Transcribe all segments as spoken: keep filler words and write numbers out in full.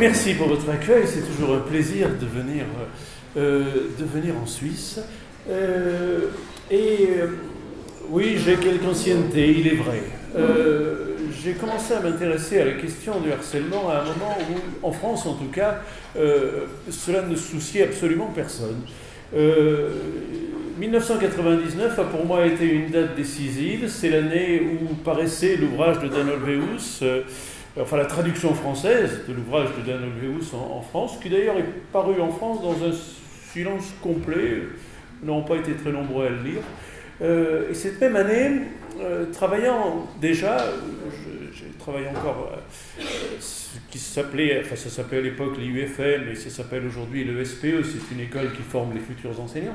Merci pour votre accueil, c'est toujours un plaisir de venir, euh, de venir en Suisse. Euh, et euh, oui, j'ai quelque ancienneté, il est vrai. Euh, j'ai commencé à m'intéresser à la question du harcèlement à un moment où, en France en tout cas, euh, cela ne souciait absolument personne. Euh, mille neuf cent quatre-vingt-dix-neuf a pour moi été une date décisive. C'est l'année où paraissait l'ouvrage de Dan Olweus, euh, enfin la traduction française de l'ouvrage de Dan Olweus en, en France, qui d'ailleurs est paru en France dans un silence complet. Nous n'avons pas été très nombreux à le lire. Euh, et cette même année, euh, travaillant déjà, je, j'ai travaillé encore euh, ce qui s'appelait, enfin ça s'appelait à l'époque l'I U F M, et ça s'appelle aujourd'hui le S P E, c'est une école qui forme les futurs enseignants.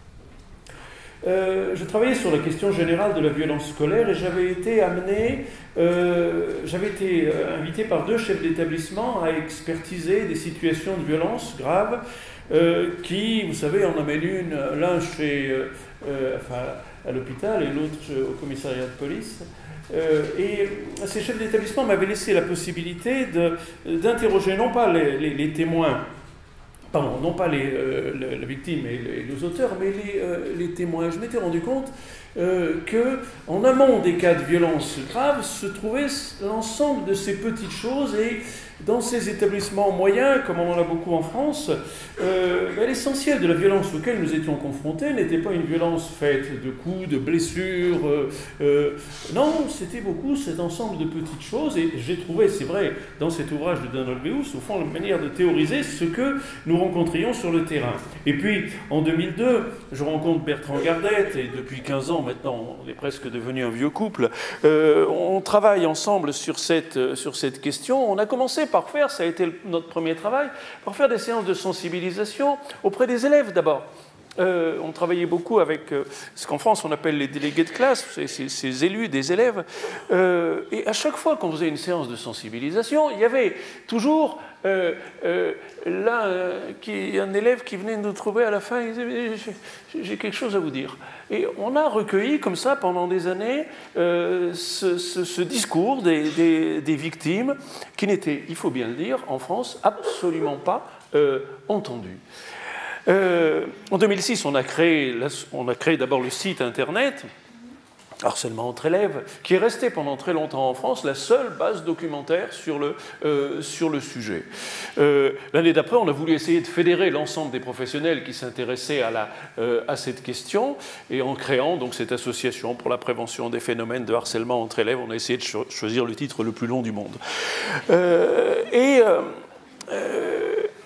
Euh, je travaillais sur la question générale de la violence scolaire et j'avais été amené, euh, j'avais été invité par deux chefs d'établissement à expertiser des situations de violence graves euh, qui, vous savez, en amènent une, l'un chez, euh, enfin, à l'hôpital et l'autre au commissariat de police. Euh, et ces chefs d'établissement m'avaient laissé la possibilité de, d'interroger non pas les, les, les témoins, pardon, non pas les, euh, la, la victime et les, les auteurs, mais les, euh, les témoins. Je m'étais rendu compte euh, qu'en amont des cas de violence grave se trouvait l'ensemble de ces petites choses, et dans ces établissements moyens, comme on en a beaucoup en France, euh, ben, l'essentiel de la violence auquel nous étions confrontés n'était pas une violence faite de coups, de blessures. Euh, euh, non, c'était beaucoup cet ensemble de petites choses. Et j'ai trouvé, c'est vrai, dans cet ouvrage de Dan Olweus, au fond, une manière de théoriser ce que nous rencontrions sur le terrain. Et puis, en deux mille deux, je rencontre Bertrand Gardette, et depuis quinze ans maintenant, on est presque devenu un vieux couple. Euh, on travaille ensemble sur cette, sur cette question. On a commencé par faire, ça a été notre premier travail, par faire des séances de sensibilisation auprès des élèves d'abord. Euh, on travaillait beaucoup avec euh, ce qu'en France on appelle les délégués de classe, ces, ces, ces élus des élèves. Euh, et à chaque fois qu'on faisait une séance de sensibilisation, il y avait toujours euh, euh, là, euh, qui, un élève qui venait nous trouver à la fin, il disait j'ai, j'ai quelque chose à vous dire. Et on a recueilli comme ça pendant des années euh, ce, ce, ce discours des, des, des victimes qui n'était, il faut bien le dire, en France absolument pas euh, entendu. Euh, en deux mille six, on a créé, on a créé d'abord le site internet Harcèlement entre élèves, qui est resté pendant très longtemps en France la seule base documentaire sur le, euh, sur le sujet. Euh, l'année d'après, on a voulu essayer de fédérer l'ensemble des professionnels qui s'intéressaient à, la, euh, à cette question, et en créant donc cette association pour la prévention des phénomènes de harcèlement entre élèves, on a essayé de cho- choisir le titre le plus long du monde. Euh, et euh, euh,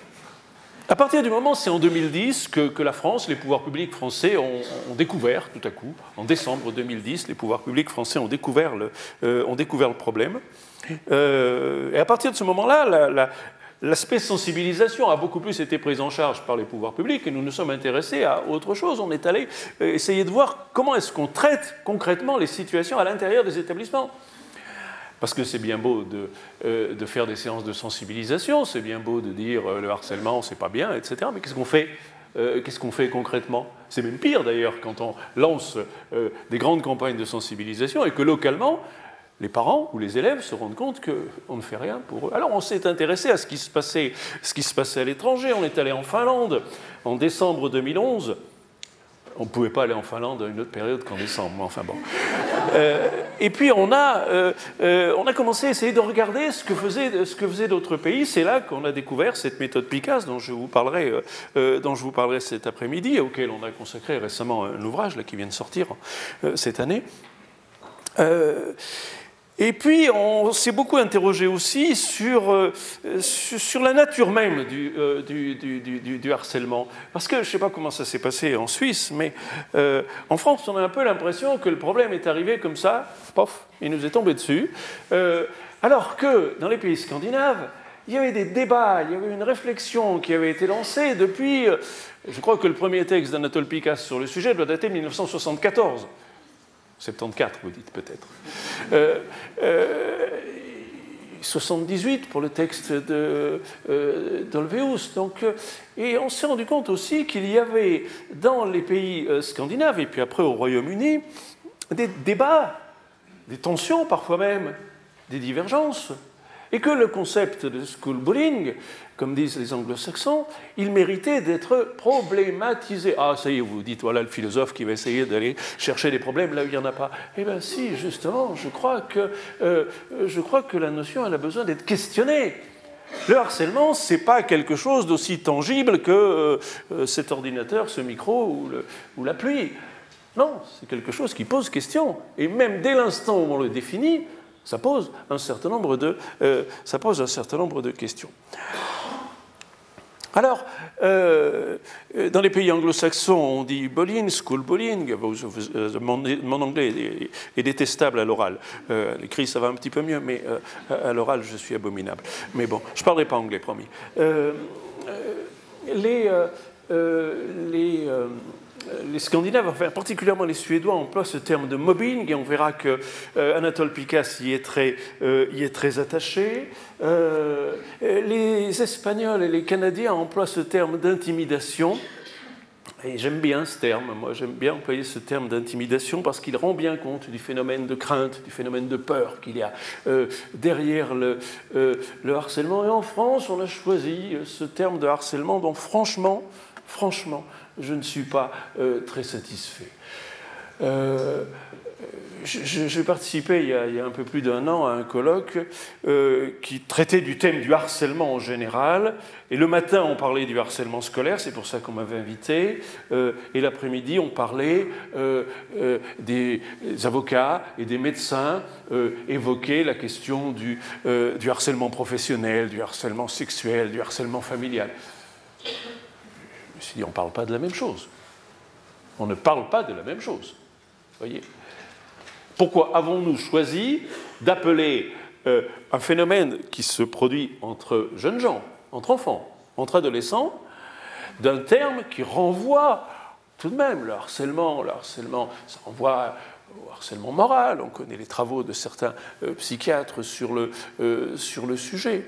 À partir du moment, c'est en deux mille dix, que, que la France, les pouvoirs publics français ont, ont découvert, tout à coup, en décembre deux mille dix, les pouvoirs publics français ont découvert le, euh, ont découvert le problème. Euh, et à partir de ce moment-là, la, la, l'aspect sensibilisation a beaucoup plus été pris en charge par les pouvoirs publics, et nous nous sommes intéressés à autre chose. On est allé essayer de voir comment est-ce qu'on traite concrètement les situations à l'intérieur des établissements. Parce que c'est bien beau de, euh, de faire des séances de sensibilisation, c'est bien beau de dire euh, le harcèlement, c'est pas bien, et cetera. Mais qu'est-ce qu'on fait, euh, qu'est-ce qu'on fait concrètement? C'est même pire d'ailleurs quand on lance euh, des grandes campagnes de sensibilisation et que localement, les parents ou les élèves se rendent compte qu'on ne fait rien pour eux. Alors on s'est intéressé à ce qui se passait, ce qui se passait à l'étranger. On est allé en Finlande en décembre deux mille onze. On ne pouvait pas aller en Finlande à une autre période qu'en décembre, mais enfin bon. Euh, et puis on a, euh, euh, on a commencé à essayer de regarder ce que faisaient, ce que faisaient d'autres pays. C'est là qu'on a découvert cette méthode Picasse dont je vous parlerai, euh, dont je vous parlerai cet après-midi, auquel on a consacré récemment un ouvrage là, qui vient de sortir euh, cette année. Euh, Et puis, on s'est beaucoup interrogé aussi sur, euh, sur, sur la nature même du, euh, du, du, du, du harcèlement. Parce que je ne sais pas comment ça s'est passé en Suisse, mais euh, en France, on a un peu l'impression que le problème est arrivé comme ça, pof, il nous est tombé dessus. Euh, alors que dans les pays scandinaves, il y avait des débats, il y avait une réflexion qui avait été lancée depuis... Euh, je crois que le premier texte d'Anatole Picasse sur le sujet doit dater de mille neuf cent soixante-quatorze. soixante-quatorze, vous dites peut-être. Euh, euh, soixante-dix-huit pour le texte de, euh, d'Olweus. Donc, euh, et on s'est rendu compte aussi qu'il y avait dans les pays euh, scandinaves, et puis après au Royaume-Uni, des débats, des tensions parfois même, des divergences Et que le concept de schoolbullying, comme disent les anglo-saxons, il méritait d'être problématisé. Ah, ça y est, vous vous dites, voilà le philosophe qui va essayer d'aller chercher des problèmes là où il n'y en a pas. Eh bien si, justement, je crois que, euh, je crois que la notion, elle a besoin d'être questionnée. Le harcèlement, ce n'est pas quelque chose d'aussi tangible que euh, cet ordinateur, ce micro ou, le, ou la pluie. Non, c'est quelque chose qui pose question. Et même dès l'instant où on le définit, ça pose un certain nombre de, euh, ça pose un certain nombre de questions. Alors, euh, dans les pays anglo-saxons, on dit bullying, school bullying. Mon, mon anglais est, est détestable à l'oral. Euh, à l'écrit, ça va un petit peu mieux, mais euh, à l'oral, je suis abominable. Mais bon, je ne parlerai pas anglais, promis. Euh, euh, les... Euh, euh, les euh, Les Scandinaves, enfin particulièrement les Suédois, emploient ce terme de mobbing, et on verra que euh, Anatole Pikas y est très, euh, y est très attaché. Euh, les Espagnols et les Canadiens emploient ce terme d'intimidation, et j'aime bien ce terme, moi j'aime bien employer ce terme d'intimidation parce qu'il rend bien compte du phénomène de crainte, du phénomène de peur qu'il y a euh, derrière le, euh, le harcèlement. Et en France, on a choisi ce terme de harcèlement dont franchement, franchement, je ne suis pas euh, très satisfait. Euh, J'ai participé il y, a, il y a un peu plus d'un an à un colloque euh, qui traitait du thème du harcèlement en général. Et le matin, on parlait du harcèlement scolaire, c'est pour ça qu'on m'avait invité. Euh, et l'après-midi, on parlait euh, euh, des avocats et des médecins euh, évoquaient la question du, euh, du harcèlement professionnel, du harcèlement sexuel, du harcèlement familial. Je me suis dit, on ne parle pas de la même chose. On ne parle pas de la même chose. Voyez ? Pourquoi avons-nous choisi d'appeler euh, un phénomène qui se produit entre jeunes gens, entre enfants, entre adolescents, d'un terme qui renvoie tout de même le harcèlement, le harcèlement, ça renvoie au harcèlement moral. On connaît les travaux de certains euh, psychiatres sur le, euh, sur le sujet.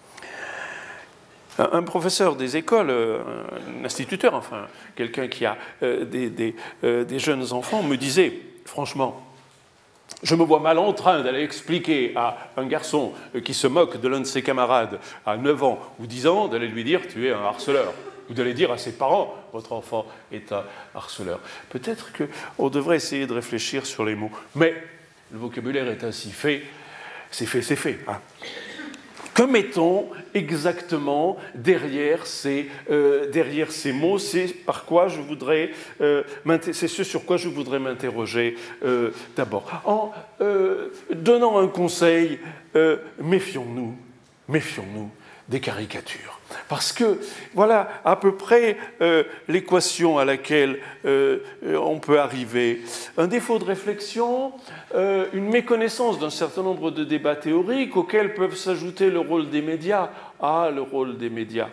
Un professeur des écoles, un instituteur, enfin, quelqu'un qui a euh, des, des, euh, des jeunes enfants, me disait, franchement, je me vois mal en train d'aller expliquer à un garçon qui se moque de l'un de ses camarades à neuf ans ou dix ans, d'aller lui dire « tu es un harceleur », ou d'aller dire à ses parents « votre enfant est un harceleur ». Peut-être qu'on devrait essayer de réfléchir sur les mots, mais le vocabulaire est ainsi fait, c'est fait, c'est fait. Hein. Que mettons exactement derrière ces, euh, derrière ces mots? C'est par quoi je voudrais, euh, c'est ce sur quoi je voudrais m'interroger euh, d'abord. En euh, donnant un conseil, euh, méfions-nous, méfions-nous des caricatures. Parce que voilà à peu près euh, l'équation à laquelle euh, on peut arriver. Un défaut de réflexion, euh, une méconnaissance d'un certain nombre de débats théoriques auxquels peuvent s'ajouter le rôle des médias. Ah, le rôle des médias.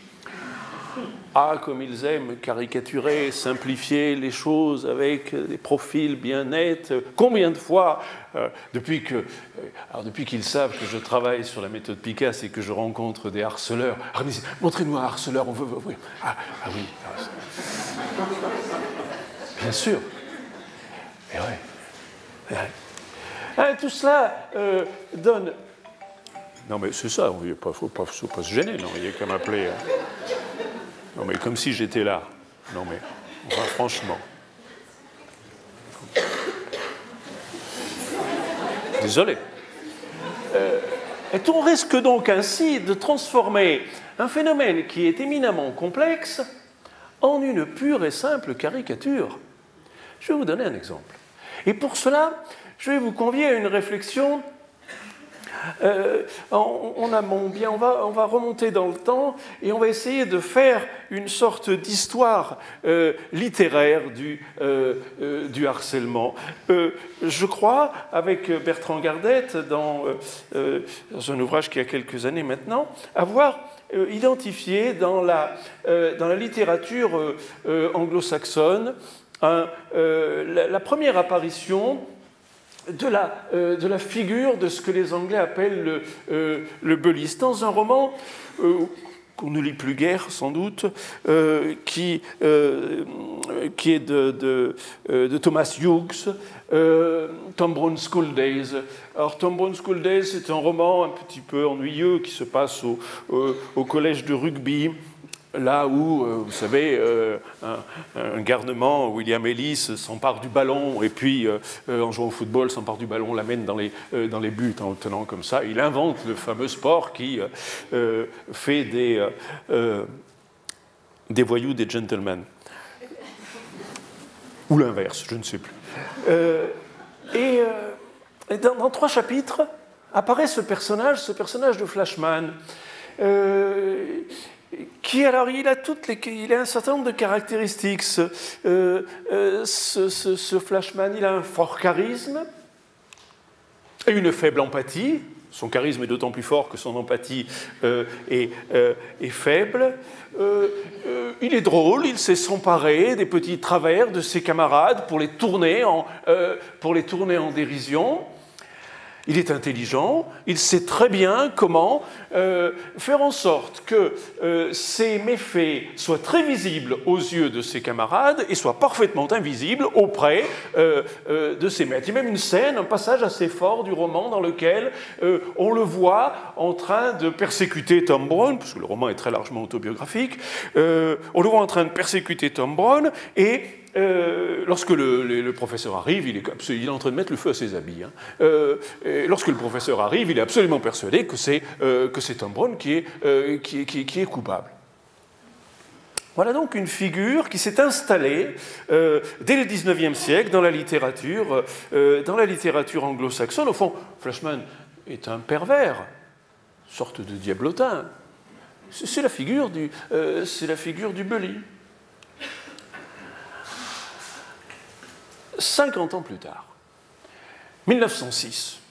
Ah, comme ils aiment caricaturer, simplifier les choses avec des profils bien nets. Combien de fois, euh, depuis que, euh, alors depuis qu'ils savent que je travaille sur la méthode Pikas et que je rencontre des harceleurs, ah, montrez-nous un harceleur, on veut, oui. Ah, ah oui, ah, bien sûr. Et ouais. Ah, tout cela euh, donne. Non, mais c'est ça, il ne faut, faut pas se gêner, non, il y a qu'à m'appeler. Hein. Non, mais comme si j'étais là. Non, mais, enfin, franchement. Désolé. Euh, et on risque donc ainsi de transformer un phénomène qui est éminemment complexe en une pure et simple caricature. Je vais vous donner un exemple. Et pour cela, je vais vous convier à une réflexion. Euh, on, on, a mon bien, on, va, on va remonter dans le temps et on va essayer de faire une sorte d'histoire euh, littéraire du, euh, euh, du harcèlement. Euh, je crois, avec Bertrand Gardette, dans, euh, dans un ouvrage qui a quelques années maintenant, avoir euh, identifié dans la, euh, dans la littérature euh, euh, anglo-saxonne un, euh, la, la première apparition De la, euh, de la figure de ce que les Anglais appellent le, euh, le bulliste, dans un roman euh, qu'on ne lit plus guère, sans doute, euh, qui, euh, qui est de, de, de Thomas Hughes, euh, Tom Brown School Days. Alors, Tom Brown School Days, c'est un roman un petit peu ennuyeux qui se passe au, au, au collège de rugby, là où, vous savez, euh, un, un garnement, William Ellis, s'empare du ballon et puis, euh, en jouant au football, s'empare du ballon, l'amène dans les, euh, dans les buts en le tenant comme ça. Il invente le fameux sport qui euh, fait des, euh, euh, des voyous des gentlemen. Ou l'inverse, je ne sais plus. Euh, et euh, dans, dans trois chapitres apparaît ce personnage, ce personnage de Flashman. Euh, qui, alors, il a, toutes les, il a un certain nombre de caractéristiques. Ce, euh, euh, ce, ce, ce Flashman, il a un fort charisme et une faible empathie. Son charisme est d'autant plus fort que son empathie euh, est, euh, est faible. Euh, euh, il est drôle, il sait s'emparer des petits travers de ses camarades pour les tourner en, euh, pour les tourner en dérision. Il est intelligent, il sait très bien comment euh, faire en sorte que euh, ses méfaits soient très visibles aux yeux de ses camarades et soient parfaitement invisibles auprès euh, euh, de ses maîtres. Il y a même une scène, un passage assez fort du roman dans lequel euh, on le voit en train de persécuter Tom Brown, parce que le roman est très largement autobiographique, euh, on le voit en train de persécuter Tom Brown et Euh, lorsque le, le, le professeur arrive, il est, il est en train de mettre le feu à ses habits. Hein. Euh, lorsque le professeur arrive, il est absolument persuadé que c'est euh, Tom Brown qui est, euh, qui, qui, qui est coupable. Voilà donc une figure qui s'est installée euh, dès le dix-neuvième siècle dans la littérature, euh, dans la littérature anglo-saxonne. Au fond, Flashman est un pervers, sorte de diablotin. C'est la figure du, euh, c'est la figure du bully. cinquante ans plus tard, mille neuf cent six,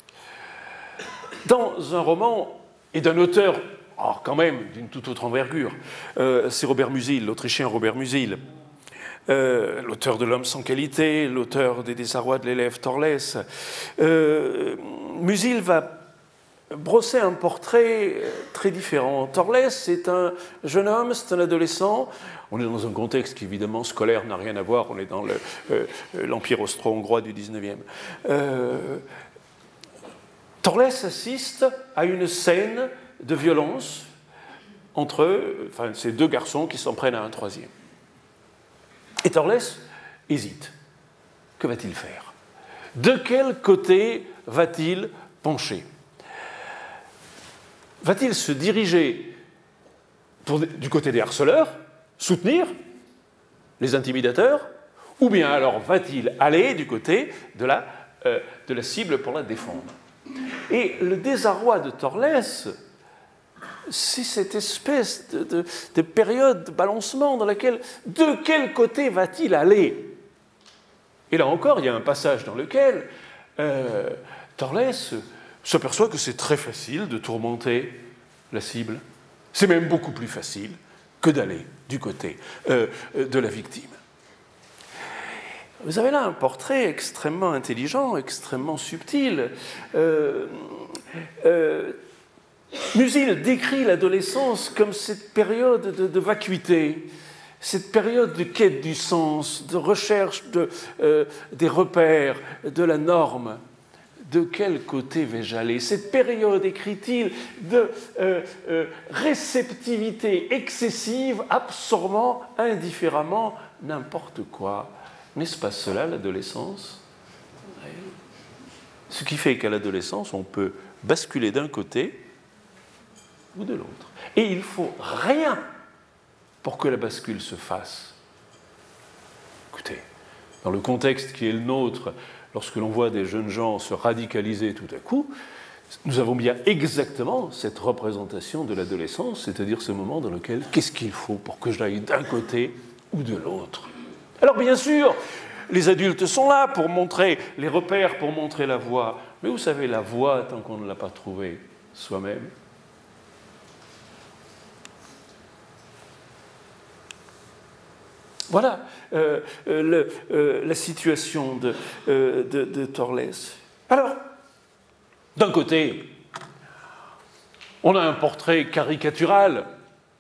dans un roman et d'un auteur, oh, quand même d'une toute autre envergure, euh, c'est Robert Musil, l'Autrichien Robert Musil, euh, l'auteur de L'homme sans qualité, l'auteur des désarrois de l'élève Torlès. Euh, Musil va brosser un portrait très différent. Torlès, c'est un jeune homme, c'est un adolescent. On est dans un contexte qui, évidemment, scolaire, n'a rien à voir. On est dans le, euh, l'Empire austro-hongrois du dix-neuvième. Euh, Torlès assiste à une scène de violence entre enfin, ces deux garçons qui s'en prennent à un troisième. Et Torlès hésite. Que va-t-il faire? De quel côté va-t-il pencher? Va-t-il se diriger pour, du côté des harceleurs, soutenir les intimidateurs, ou bien alors va-t-il aller du côté de la, euh, de la cible pour la défendre? Et le désarroi de Torlès, c'est cette espèce de, de, de période de balancement dans laquelle, de quel côté va-t-il aller? Et là encore, il y a un passage dans lequel euh, Torlès s'aperçoit que c'est très facile de tourmenter la cible. C'est même beaucoup plus facile que d'aller du côté euh, de la victime. Vous avez là un portrait extrêmement intelligent, extrêmement subtil. Euh, euh, Musil décrit l'adolescence comme cette période de, de vacuité, cette période de quête du sens, de recherche de, euh, des repères, de la norme. De quel côté vais-je aller? Cette période, écrit-il, de euh, euh, réceptivité excessive, absorbant indifféremment n'importe quoi. N'est-ce pas cela, l'adolescence? Ce qui fait qu'à l'adolescence, on peut basculer d'un côté ou de l'autre. Et il ne faut rien pour que la bascule se fasse. Écoutez, dans le contexte qui est le nôtre, lorsque l'on voit des jeunes gens se radicaliser tout à coup, nous avons bien exactement cette représentation de l'adolescence, c'est-à-dire ce moment dans lequel, qu'est-ce qu'il faut pour que j'aille d'un côté ou de l'autre? Alors bien sûr, les adultes sont là pour montrer les repères, pour montrer la voie. Mais vous savez, la voie, tant qu'on ne l'a pas trouvée soi-même, voilà euh, euh, le, euh, la situation de, euh, de, de Torlès. Alors, d'un côté, on a un portrait caricatural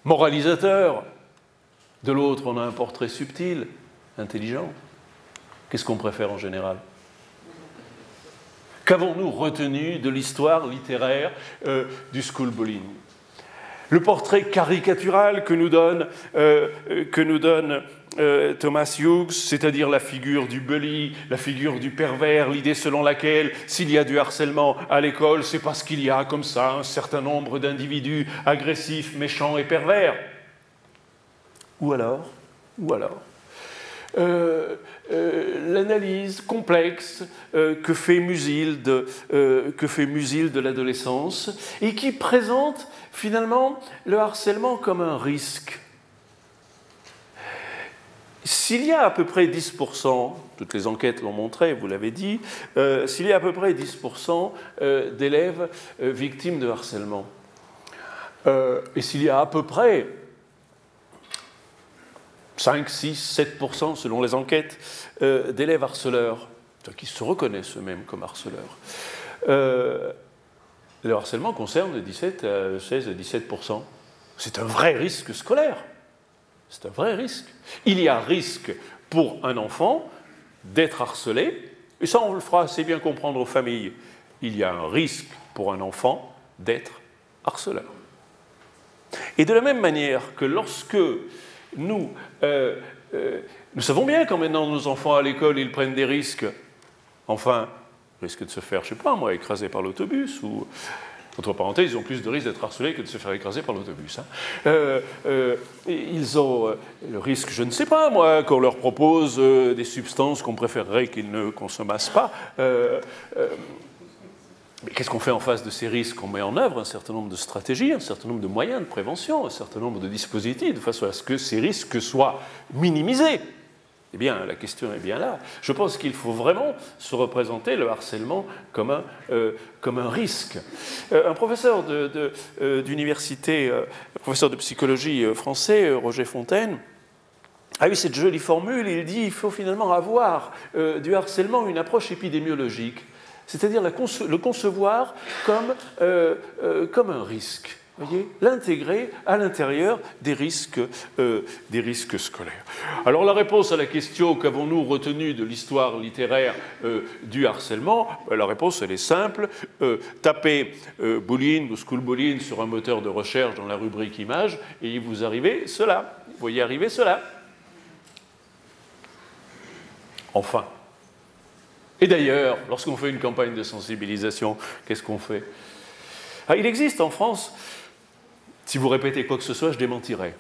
moralisateur. De l'autre, on a un portrait subtil, intelligent. Qu'est-ce qu'on préfère en général? Qu'avons-nous retenu de l'histoire littéraire euh, du schoolbullying? Le portrait caricatural que nous donne, euh, que nous donne euh, Thomas Hughes, c'est-à-dire la figure du bully, la figure du pervers, l'idée selon laquelle s'il y a du harcèlement à l'école, c'est parce qu'il y a comme ça un certain nombre d'individus agressifs, méchants et pervers. Ou alors, ou alors, euh, euh, l'analyse complexe euh, que fait Musil de, euh, que fait Musil de l'adolescence et qui présente finalement le harcèlement comme un risque. S'il y a à peu près dix pour cent, toutes les enquêtes l'ont montré, vous l'avez dit, euh, s'il y a à peu près dix pour cent euh, d'élèves euh, victimes de harcèlement, euh, et s'il y a à peu près cinq, six, sept pour cent selon les enquêtes euh, d'élèves harceleurs, qui se reconnaissent eux-mêmes comme harceleurs. Euh, le harcèlement concerne dix-sept à seize à dix-sept pour cent. C'est un vrai risque scolaire. C'est un vrai risque. Il y a risque pour un enfant d'être harcelé, et ça on le fera assez bien comprendre aux familles. Il y a un risque pour un enfant d'être harceleur. Et de la même manière que lorsque Nous, euh, euh, nous savons bien quand maintenant nos enfants à l'école, ils prennent des risques. Enfin, risquent de se faire, je ne sais pas moi, écraser par l'autobus ou, entre parenthèses, ils ont plus de risques d'être harcelés que de se faire écraser par l'autobus. Hein. Euh, euh, ils ont euh, le risque, je ne sais pas moi, qu'on leur propose euh, des substances qu'on préférerait qu'ils ne consommassent pas. Euh, euh, Mais qu'est-ce qu'on fait en face de ces risques? On met en œuvre un certain nombre de stratégies, un certain nombre de moyens de prévention, un certain nombre de dispositifs de façon à ce que ces risques soient minimisés. Eh bien, la question est bien là. Je pense qu'il faut vraiment se représenter le harcèlement comme un, euh, comme un risque. Euh, un professeur de, de, euh, d'université, euh, un professeur de psychologie euh, français, euh, Roger Fontaine, a eu cette jolie formule. Il dit qu'il faut finalement avoir euh, du harcèlement une approche épidémiologique. C'est-à-dire conce- le concevoir comme, euh, euh, comme un risque, voyez, l'intégrer à l'intérieur des risques, euh, des risques scolaires. Alors la réponse à la question « qu'avons-nous retenu de l'histoire littéraire euh, du harcèlement ?» La réponse elle est simple, euh, tapez euh, bullying ou schoolbullying sur un moteur de recherche dans la rubrique images et vous arrivez cela, vous voyez arriver cela. Enfin. Et d'ailleurs, lorsqu'on fait une campagne de sensibilisation, qu'est-ce qu'on fait? Ah, il existe en France, si vous répétez quoi que ce soit, je démentirai.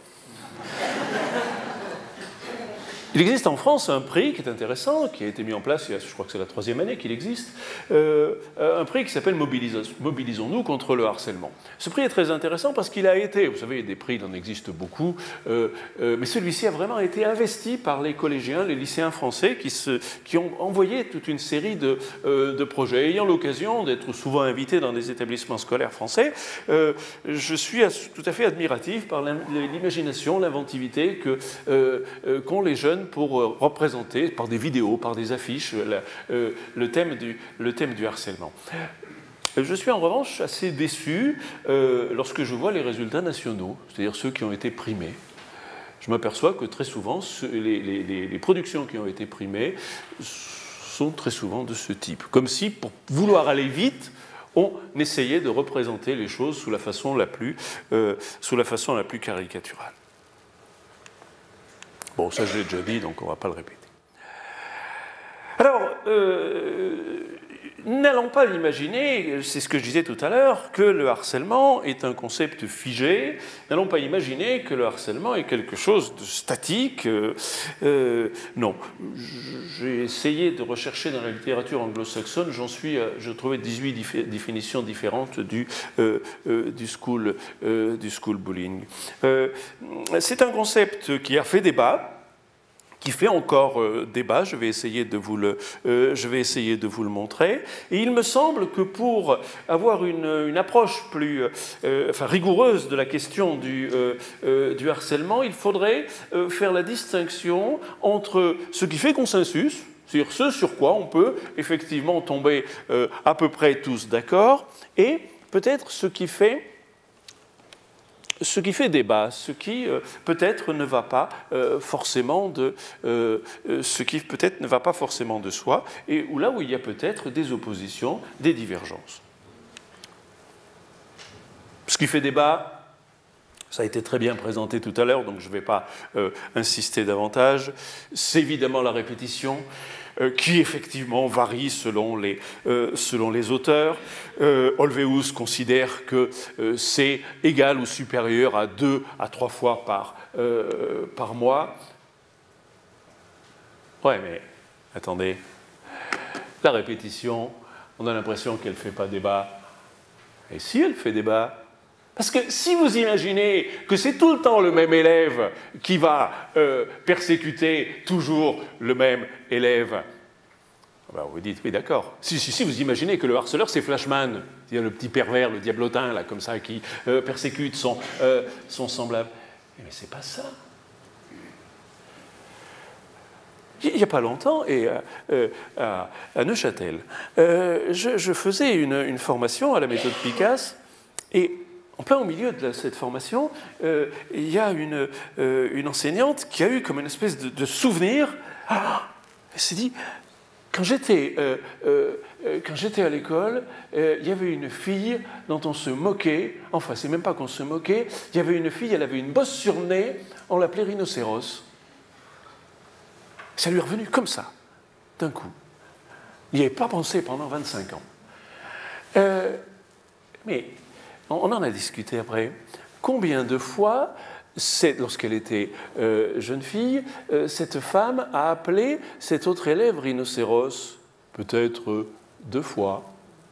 Il existe en France un prix qui est intéressant, qui a été mis en place, je crois que c'est la troisième année qu'il existe, euh, un prix qui s'appelle Mobilisons-nous contre le harcèlement. Ce prix est très intéressant parce qu'il a été, vous savez, des prix, il en existe beaucoup, euh, euh, mais celui-ci a vraiment été investi par les collégiens, les lycéens français qui, se, qui ont envoyé toute une série de, euh, de projets. Ayant l'occasion d'être souvent invité dans des établissements scolaires français, euh, je suis tout à fait admiratif par l'imagination, l'inventivité que, euh, euh, qu'ont les jeunes pour représenter, par des vidéos, par des affiches, la, euh, le, thème du, le thème du harcèlement. Je suis en revanche assez déçu euh, lorsque je vois les résultats nationaux, c'est-à-dire ceux qui ont été primés. Je m'aperçois que très souvent, ce, les, les, les productions qui ont été primées sont très souvent de ce type. Comme si, pour vouloir aller vite, on essayait de représenter les choses sous la façon la plus, euh, sous la façon la plus caricaturale. Bon, ça je l'ai déjà dit, donc on ne va pas le répéter. Alors, euh, n'allons pas l'imaginer, c'est ce que je disais tout à l'heure, que le harcèlement est un concept figé, n'allons pas imaginer que le harcèlement est quelque chose de statique. Euh, euh, non, j'ai essayé de rechercher dans la littérature anglo-saxonne, j'en suis, je trouvais dix-huit dif- définitions différentes du, euh, euh, du, school, euh, du schoolbullying. Euh, c'est un concept qui a fait débat, qui fait encore euh, débat, je vais essayer de vous le, euh, je vais essayer de vous le montrer. Et il me semble que pour avoir une, une approche plus euh, enfin, rigoureuse de la question du, euh, euh, du harcèlement, il faudrait euh, faire la distinction entre ce qui fait consensus, c'est-à-dire ce sur quoi on peut effectivement tomber euh, à peu près tous d'accord, et peut-être ce qui fait ce qui fait débat, ce qui euh, peut-être ne va pas euh, forcément de, euh, ce qui peut-être ne va pas forcément de soi, et où là où il y a peut-être des oppositions, des divergences. Ce qui fait débat, ça a été très bien présenté tout à l'heure, donc je ne vais pas euh, insister davantage, c'est évidemment la répétition, euh, qui effectivement varie selon les, euh, selon les auteurs. Euh, Olweus considère que euh, c'est égal ou supérieur à deux à trois fois par, euh, par mois. Ouais, mais attendez, la répétition, on a l'impression qu'elle ne fait pas débat. Et si elle fait débat? Parce que si vous imaginez que c'est tout le temps le même élève qui va euh, persécuter toujours le même élève, ben vous dites, oui d'accord. Si, si, si vous imaginez que le harceleur c'est Flashman, c'est-à-dire le petit pervers, le diablotin, là, comme ça, qui euh, persécute son, euh, son semblable. Mais c'est pas ça. Il n'y a pas longtemps, et euh, à, à Neuchâtel, euh, je, je faisais une, une formation à la méthode Picasse, et en plein au milieu de cette formation, euh, il y a une, euh, une enseignante qui a eu comme une espèce de, de souvenir. Ah, elle s'est dit, quand j'étais euh, euh, quand j'étais à l'école, euh, il y avait une fille dont on se moquait, enfin c'est même pas qu'on se moquait, il y avait une fille, elle avait une bosse sur le nez, on l'appelait rhinocéros. Ça lui est revenu comme ça, d'un coup. Il n'y avait pas pensé pendant vingt-cinq ans. Euh, mais on en a discuté après. Combien de fois, lorsqu'elle était euh, jeune fille, euh, cette femme a appelé cet autre élève rhinocéros? Peut-être euh, deux fois.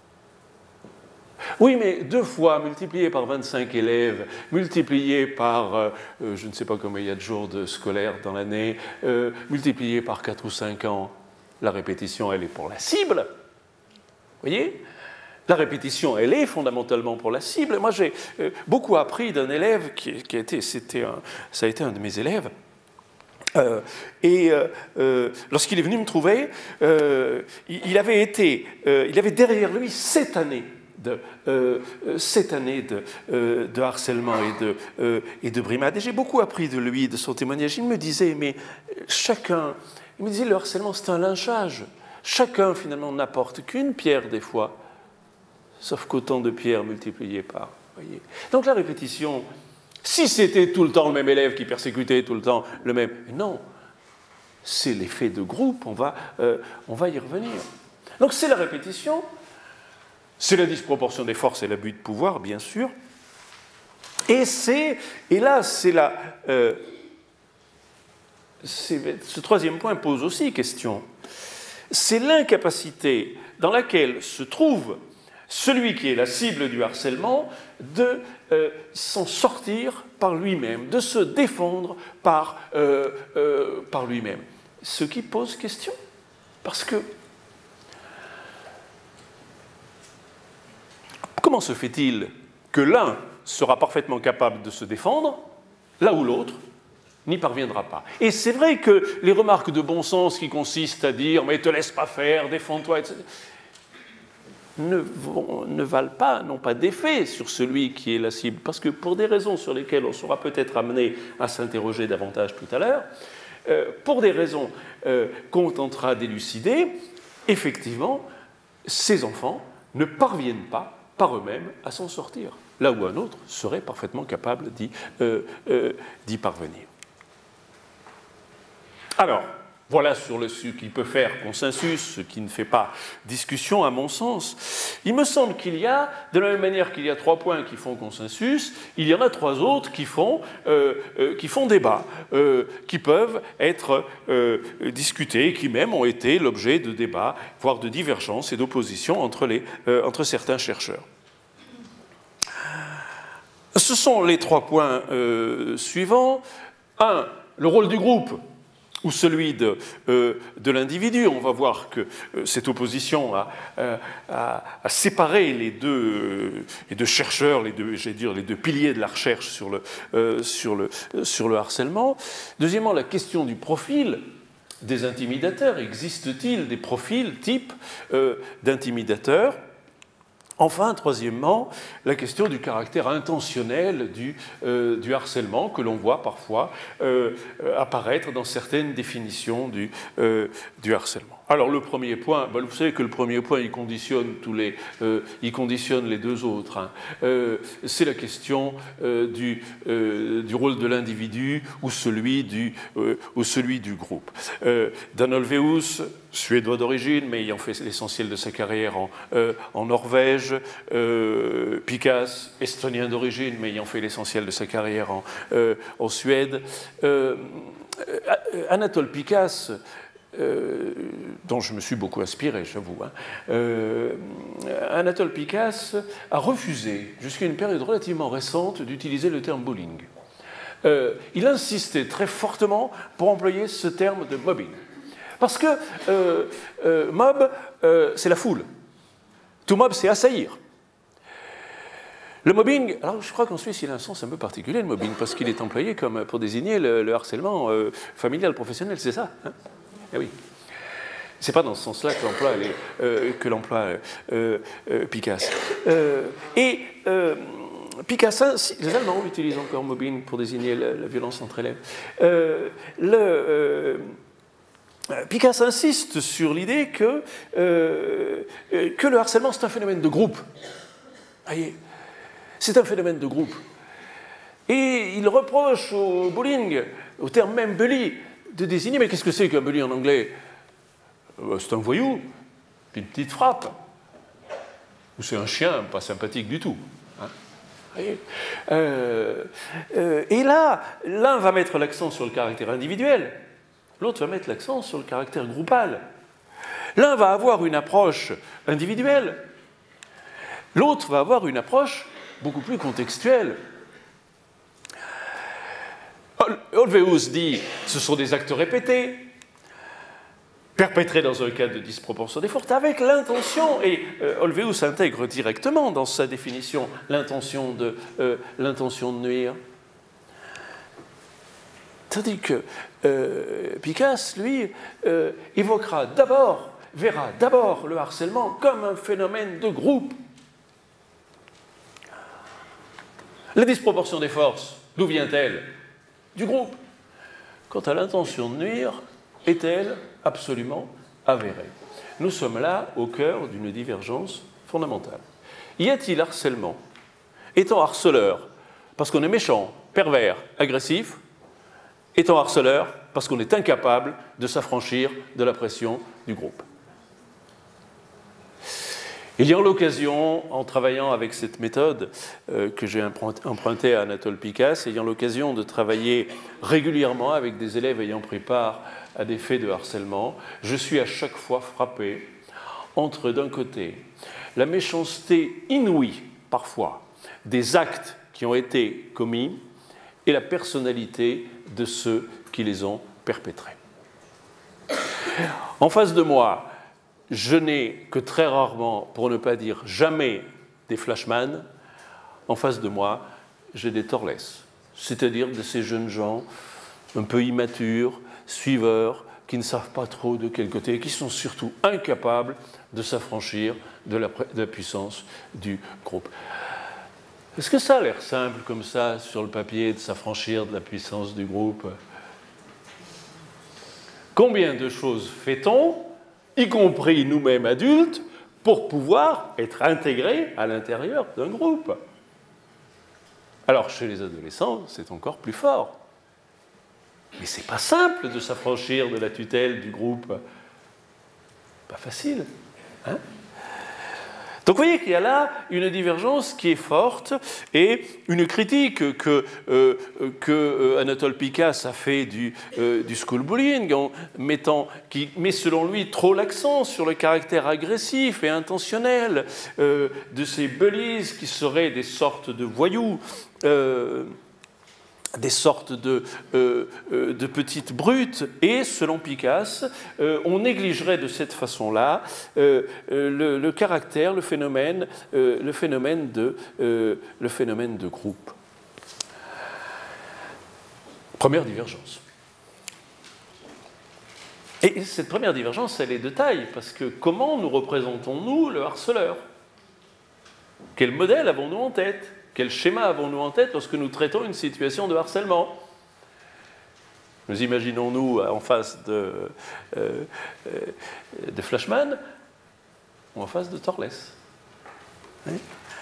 Oui, mais deux fois multiplié par vingt-cinq élèves, multiplié par, euh, je ne sais pas combien il y a de jours de scolaire dans l'année, euh, multiplié par quatre ou cinq ans, la répétition, elle est pour la cible. Vous voyez ? La répétition, elle est fondamentalement pour la cible. Moi, j'ai euh, beaucoup appris d'un élève qui, qui a été, c'était un, ça a été un de mes élèves. Euh, et euh, euh, lorsqu'il est venu me trouver, euh, il, il avait été, euh, il avait derrière lui sept années de, euh, sept années de, euh, de harcèlement et de, euh, et de brimade. Et j'ai beaucoup appris de lui, de son témoignage. Il me disait, mais chacun, il me disait, le harcèlement, c'est un lynchage. Chacun, finalement, n'apporte qu'une pierre des fois. Sauf qu'autant de pierres multipliées par. Voyez. Donc la répétition, si c'était tout le temps le même élève qui persécutait tout le temps le même. Non, c'est l'effet de groupe, on va, euh, on va y revenir. Donc c'est la répétition, c'est la disproportion des forces et l'abus de pouvoir, bien sûr. Et, c'est, et là, c'est la. Euh, c'est, ce troisième point pose aussi question. C'est l'incapacité dans laquelle se trouve celui qui est la cible du harcèlement, de euh, s'en sortir par lui-même, de se défendre par, euh, euh, par lui-même. Ce qui pose question. Parce que, comment se fait-il que l'un sera parfaitement capable de se défendre, là où l'autre n'y parviendra pas? Et c'est vrai que les remarques de bon sens qui consistent à dire « mais te laisse pas faire, défends-toi », et cetera, Ne, vont, ne valent pas, n'ont pas d'effet sur celui qui est la cible. Parce que pour des raisons sur lesquelles on sera peut-être amené à s'interroger davantage tout à l'heure, euh, pour des raisons euh, qu'on tentera d'élucider, effectivement, ces enfants ne parviennent pas par eux-mêmes à s'en sortir, là où un autre serait parfaitement capable d'y, euh, euh, d'y parvenir. Alors, voilà sur le, ce qui peut faire consensus, ce qui ne fait pas discussion à mon sens. Il me semble qu'il y a, de la même manière qu'il y a trois points qui font consensus, il y en a trois autres qui font, euh, euh, qui font débat, euh, qui peuvent être euh, discutés, qui même ont été l'objet de débats, voire de divergences et d'oppositions entre, les, euh, entre certains chercheurs. Ce sont les trois points euh, suivants. Un, le rôle du groupe, ou celui de, euh, de l'individu. On va voir que euh, cette opposition a, a, a séparé les deux, euh, les deux chercheurs, les deux, j'allais dire, les deux piliers de la recherche sur le, euh, sur le, euh, sur le harcèlement. Deuxièmement, la question du profil des intimidateurs. Existe-t-il des profils types euh, d'intimidateurs? Enfin, troisièmement, la question du caractère intentionnel du, euh, du harcèlement que l'on voit parfois euh, apparaître dans certaines définitions du, euh, du harcèlement. Alors le premier point, ben, vous savez que le premier point, il conditionne, tous les, euh, il conditionne les deux autres. Hein. Euh, c'est la question euh, du, euh, du rôle de l'individu ou celui du, euh, ou celui du groupe. Euh, Dan Olweus, suédois d'origine, mais ayant fait l'essentiel de sa carrière en, euh, en Norvège, euh, Pikas, estonien d'origine, mais ayant fait l'essentiel de sa carrière en, euh, en Suède, euh, Anatole Pikas, Euh, dont je me suis beaucoup inspiré, j'avoue. Hein. Euh, Anatole Pikas a refusé, jusqu'à une période relativement récente, d'utiliser le terme bullying. Euh, il insistait très fortement pour employer ce terme de mobbing. Parce que euh, euh, mob, euh, c'est la foule. To mob, c'est assaillir. Le mobbing, alors je crois qu'en Suisse, il a un sens un peu particulier, le mobbing, parce qu'il est employé comme pour désigner le, le harcèlement euh, familial, professionnel, c'est ça, hein. Eh oui. C'est pas dans ce sens-là que l'emploi euh, que l'emploi euh, euh, Pikas. Euh, et euh, Pikas, les Allemands utilisent encore mobbing pour désigner la, la violence entre élèves. Euh, le, euh, Pikas insiste sur l'idée que, euh, que le harcèlement, c'est un phénomène de groupe. Voyez, c'est un phénomène de groupe. Et il reproche au bullying, au terme même bully, de désigner, mais qu'est-ce que c'est qu'un bully en anglais? C'est un voyou, une petite frappe. Ou c'est un chien pas sympathique du tout. Hein. Et, euh, euh, et là, l'un va mettre l'accent sur le caractère individuel, l'autre va mettre l'accent sur le caractère groupal. L'un va avoir une approche individuelle, l'autre va avoir une approche beaucoup plus contextuelle. Olweus dit ce sont des actes répétés, perpétrés dans un cadre de disproportion des forces, avec l'intention, et euh, Olweus intègre directement dans sa définition l'intention de, euh, l'intention de nuire. Tandis que euh, Pikas, lui, euh, évoquera d'abord, verra d'abord le harcèlement comme un phénomène de groupe. La disproportion des forces, d'où vient-elle? Du groupe. Quant à l'intention de nuire, est-elle absolument avérée? Nous sommes là au cœur d'une divergence fondamentale. Y a-t-il harcèlement étant harceleur parce qu'on est méchant, pervers, agressif, étant harceleur parce qu'on est incapable de s'affranchir de la pression du groupe? Ayant l'occasion, en travaillant avec cette méthode euh, que j'ai empruntée à Anatole Pikas, ayant l'occasion de travailler régulièrement avec des élèves ayant pris part à des faits de harcèlement, je suis à chaque fois frappé entre, d'un côté, la méchanceté inouïe, parfois, des actes qui ont été commis et la personnalité de ceux qui les ont perpétrés. En face de moi, je n'ai que très rarement, pour ne pas dire jamais, des flashman. En face de moi, j'ai des torles, c'est-à-dire de ces jeunes gens un peu immatures, suiveurs, qui ne savent pas trop de quel côté, et qui sont surtout incapables de s'affranchir de la, de la puissance du groupe. Est-ce que ça a l'air simple, comme ça, sur le papier, de s'affranchir de la puissance du groupe? Combien de choses fait-on, y compris nous-mêmes adultes, pour pouvoir être intégrés à l'intérieur d'un groupe? Alors, chez les adolescents, c'est encore plus fort. Mais c'est pas simple de s'affranchir de la tutelle du groupe. Pas facile. Hein? Donc vous voyez qu'il y a là une divergence qui est forte et une critique que, euh, que Anatole Pikas a fait du, euh, du school bullying, en mettant, qui met selon lui trop l'accent sur le caractère agressif et intentionnel euh, de ces bullies qui seraient des sortes de voyous, euh, des sortes de, euh, de petites brutes, et selon Pikas, euh, on négligerait de cette façon-là euh, le, le caractère, le phénomène, euh, le, phénomène de, euh, le phénomène de groupe. Première divergence. Et cette première divergence, elle est de taille, parce que comment nous représentons-nous le harceleur ? Quel modèle avons-nous en tête? Quel schéma avons-nous en tête lorsque nous traitons une situation de harcèlement? Nous imaginons-nous en face de, euh, de Flashman ou en face de Torles? Oui.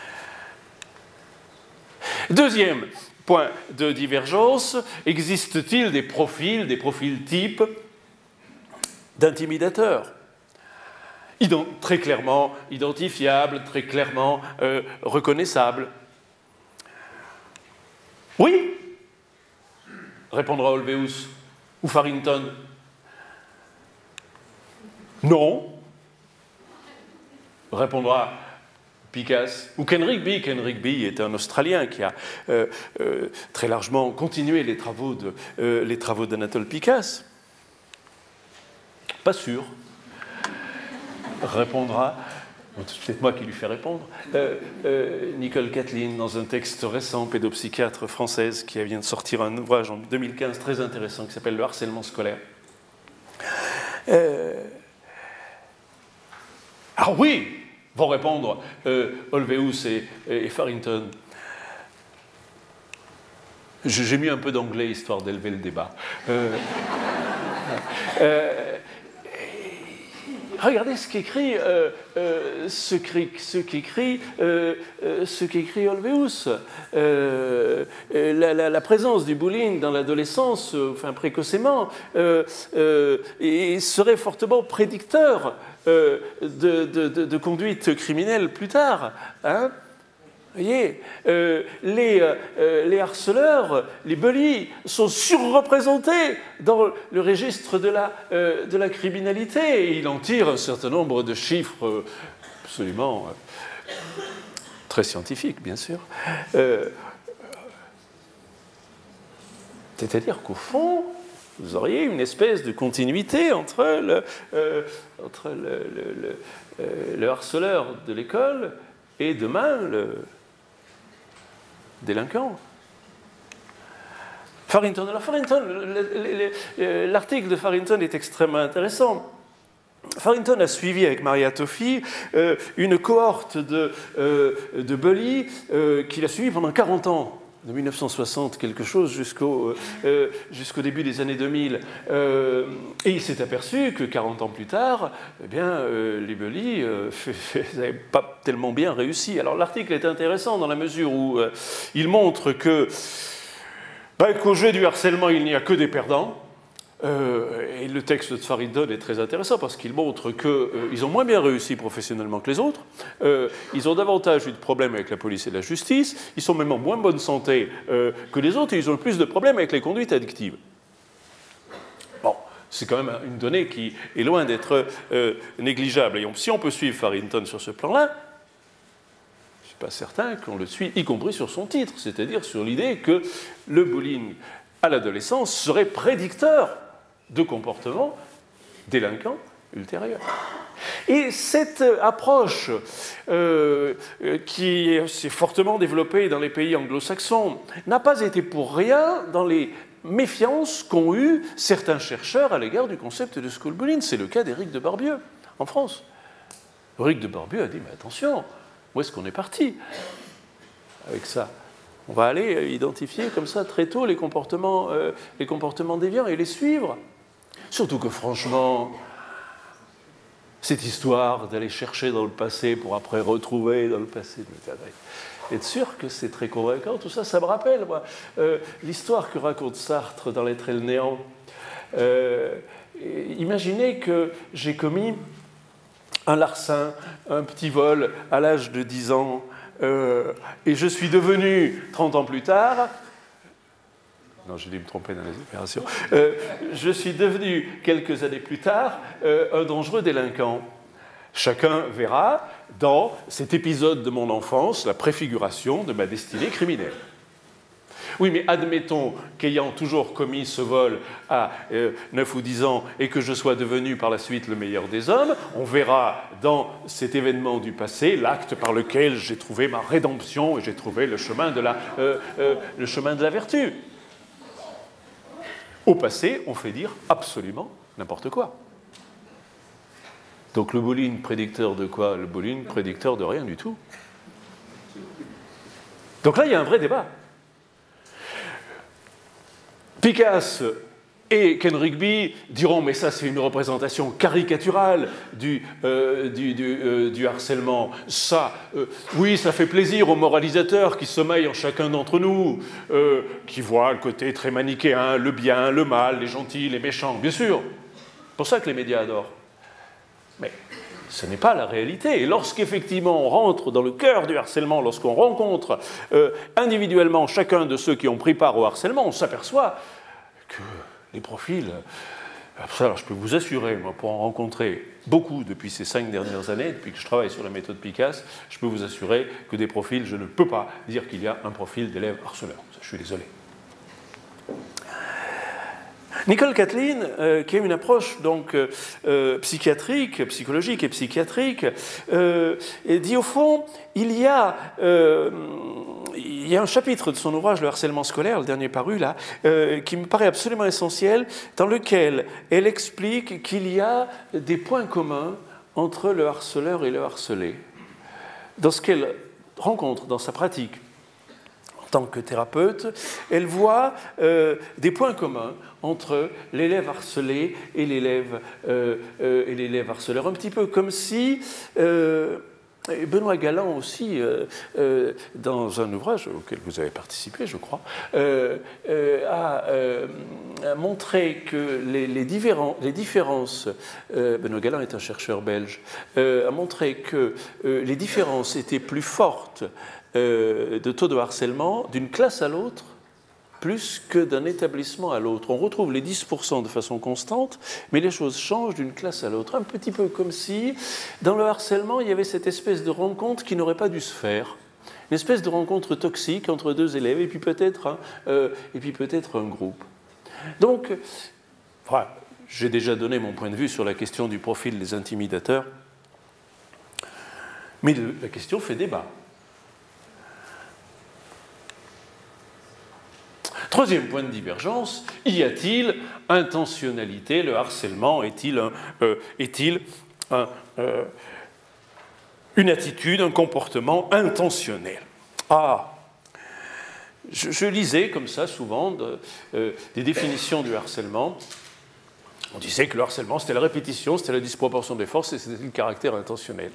Deuxième point de divergence, existe-t-il des profils, des profils types d'intimidateurs? Ident- très clairement identifiables, très clairement euh, reconnaissables. Oui, répondra Olweus ou Farrington. Non, répondra Picasse ou Ken Rigby. Ken Rigby est un Australien qui a euh, euh, très largement continué les travaux de, euh, les travaux d'Anatole Picasse. Pas sûr, répondra, c'est peut-être moi qui lui fais répondre, euh, euh, Nicole Catlin dans un texte récent, pédopsychiatre française, qui vient de sortir un ouvrage en deux mille quinze très intéressant qui s'appelle Le harcèlement scolaire. Euh... Ah oui, vont répondre euh, Olweus et, et Farrington. J'ai mis un peu d'anglais histoire d'élever le débat. Euh, euh, regardez ce qu'écrit euh, euh, ce qu'écrit euh, euh, ce qu'écrit Olweus. Euh, la, la, la présence du bullying dans l'adolescence, euh, enfin précocement, euh, euh, et serait fortement prédicteur euh, de, de, de, de conduite criminelle plus tard. Hein. Vous voyez, euh, les, euh, les harceleurs, les bullies, sont surreprésentés dans le registre de la, euh, de la criminalité. Et il en tire un certain nombre de chiffres absolument euh, très scientifiques, bien sûr. Euh, C'est-à-dire qu'au fond, vous auriez une espèce de continuité entre le, euh, entre le, le, le, euh, le harceleur de l'école et demain le délinquant. Farrington. Alors Farrington, l'article de Farrington est extrêmement intéressant. Farrington a suivi avec Maria Toffi euh, une cohorte de, euh, de bullies euh, qu'il a suivi pendant quarante ans. De mille neuf cent soixante quelque chose jusqu'au euh, jusqu'au début des années deux mille. Euh, et il s'est aperçu que quarante ans plus tard, eh bien, euh, les bullies euh, n'avaient pas tellement bien réussi. Alors l'article est intéressant dans la mesure où euh, il montre que, ben, qu'au jeu du harcèlement, il n'y a que des perdants. Euh, et le texte de Farrington est très intéressant parce qu'il montre qu'ils euh, ont moins bien réussi professionnellement que les autres, euh, ils ont davantage eu de problèmes avec la police et la justice, ils sont même en moins bonne santé euh, que les autres et ils ont le plus de problèmes avec les conduites addictives. Bon, c'est quand même une donnée qui est loin d'être euh, négligeable. Et on, si on peut suivre Farrington sur ce plan-là, je ne suis pas certain qu'on le suit, y compris sur son titre, c'est-à-dire sur l'idée que le bullying à l'adolescence serait prédicteur de comportements délinquants ultérieurs. Et cette approche euh, qui s'est fortement développée dans les pays anglo-saxons n'a pas été pour rien dans les méfiances qu'ont eues certains chercheurs à l'égard du concept de school bullying. C'est le cas d'Éric de Barbieux en France. Éric de Barbieux a dit, mais attention, où est-ce qu'on est parti avec ça? On va aller identifier comme ça très tôt les comportements, euh, les comportements déviants et les suivre. Surtout que franchement, cette histoire d'aller chercher dans le passé pour après retrouver dans le passé, être sûr que c'est très convaincant, tout ça, ça me rappelle, moi, euh, l'histoire que raconte Sartre dans L'être et le néant. Euh, imaginez que j'ai commis un larcin, un petit vol à l'âge de dix ans, euh, et je suis devenu, trente ans plus tard, non, j'ai dû me tromper dans les opérations, euh, je suis devenu, quelques années plus tard, euh, un dangereux délinquant. Chacun verra dans cet épisode de mon enfance la préfiguration de ma destinée criminelle. Oui, mais admettons qu'ayant toujours commis ce vol à euh, neuf ou dix ans et que je sois devenu par la suite le meilleur des hommes, on verra dans cet événement du passé l'acte par lequel j'ai trouvé ma rédemption et j'ai trouvé le chemin de la, euh, euh, le chemin de la vertu. Au passé, on fait dire absolument n'importe quoi. Donc le bullying prédicteur de quoi? Le bullying prédicteur de rien du tout. Donc là, il y a un vrai débat. Picasse et Ken Rigby diront « mais ça, c'est une représentation caricaturale du, euh, du, du, euh, du harcèlement. Ça, euh, oui, ça fait plaisir aux moralisateurs qui sommeillent en chacun d'entre nous, euh, qui voient le côté très manichéen, le bien, le mal, les gentils, les méchants, bien sûr. C'est pour ça que les médias adorent. Mais ce n'est pas la réalité. Et lorsqu'effectivement on rentre dans le cœur du harcèlement, lorsqu'on rencontre euh, individuellement chacun de ceux qui ont pris part au harcèlement, on s'aperçoit que les profils, alors je peux vous assurer, moi, pour en rencontrer beaucoup depuis ces cinq dernières années, depuis que je travaille sur la méthode Picasse, je peux vous assurer que des profils, je ne peux pas dire qu'il y a un profil d'élève harceleur. Je suis désolé. Nicole Kathleen, euh, qui a une approche donc euh, psychiatrique, psychologique et psychiatrique, euh, dit au fond, il y a, euh, il y a un chapitre de son ouvrage, Le harcèlement scolaire, le dernier paru là, euh, qui me paraît absolument essentiel, dans lequel elle explique qu'il y a des points communs entre le harceleur et le harcelé. Dans ce qu'elle rencontre dans sa pratique en tant que thérapeute, elle voit euh, des points communs entre l'élève harcelé et l'élève euh, euh, et l'élève harceleur. Un petit peu comme si euh, Benoît Galland aussi, euh, euh, dans un ouvrage auquel vous avez participé, je crois, euh, euh, a, euh, a montré que les, les, les différences, euh, Benoît Galland est un chercheur belge, euh, a montré que euh, les différences étaient plus fortes euh, de taux de harcèlement d'une classe à l'autre, plus que d'un établissement à l'autre. On retrouve les dix pour cent de façon constante, mais les choses changent d'une classe à l'autre. Un petit peu comme si, dans le harcèlement, il y avait cette espèce de rencontre qui n'aurait pas dû se faire. Une espèce de rencontre toxique entre deux élèves, et puis peut-être un, euh, et puis peut-être un groupe. Donc, voilà, j'ai déjà donné mon point de vue sur la question du profil des intimidateurs, mais le, la question fait débat. Troisième point de divergence, y a-t-il intentionnalité? Le harcèlement est-il un, euh, est-il un, euh, une attitude, un comportement intentionnel? Ah, je, je lisais comme ça souvent de, euh, des définitions du harcèlement. On disait que le harcèlement, c'était la répétition, c'était la disproportion des forces et c'était le caractère intentionnel.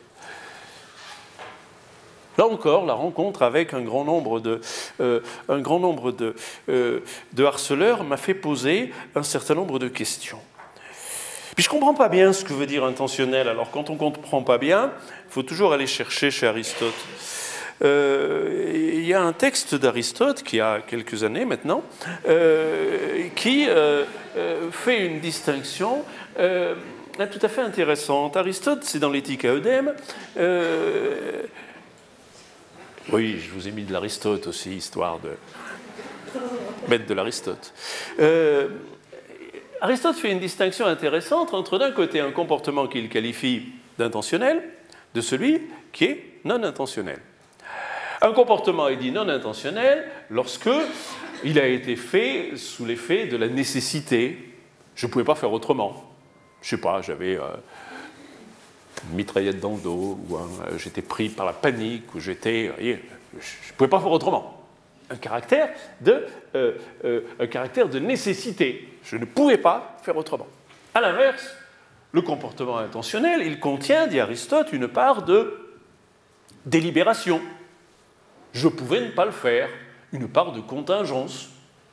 Là encore, la rencontre avec un grand nombre de, euh, un grand nombre de, euh, de harceleurs m'a fait poser un certain nombre de questions. Puis je ne comprends pas bien ce que veut dire intentionnel. Alors quand on ne comprend pas bien, il faut toujours aller chercher chez Aristote. Euh, il y a un texte d'Aristote, qui a quelques années maintenant, euh, qui euh, euh, fait une distinction euh, tout à fait intéressante. Aristote, c'est dans l'Éthique à Eudème, euh, oui, je vous ai mis de l'Aristote aussi, histoire de mettre de l'Aristote. Euh, Aristote fait une distinction intéressante entre d'un côté un comportement qu'il qualifie d'intentionnel, de celui qui est non intentionnel. Un comportement est dit non intentionnel lorsque il a été fait sous l'effet de la nécessité. Je ne pouvais pas faire autrement. Je ne sais pas, j'avais... Euh, une mitraillette dans le dos, ou euh, j'étais pris par la panique, ou j'étais... Je ne pouvais pas faire autrement. Un caractère de, euh, euh, un caractère de nécessité. Je ne pouvais pas faire autrement. À l'inverse, le comportement intentionnel, il contient, dit Aristote, une part de délibération. Je pouvais ne pas le faire, une part de contingence.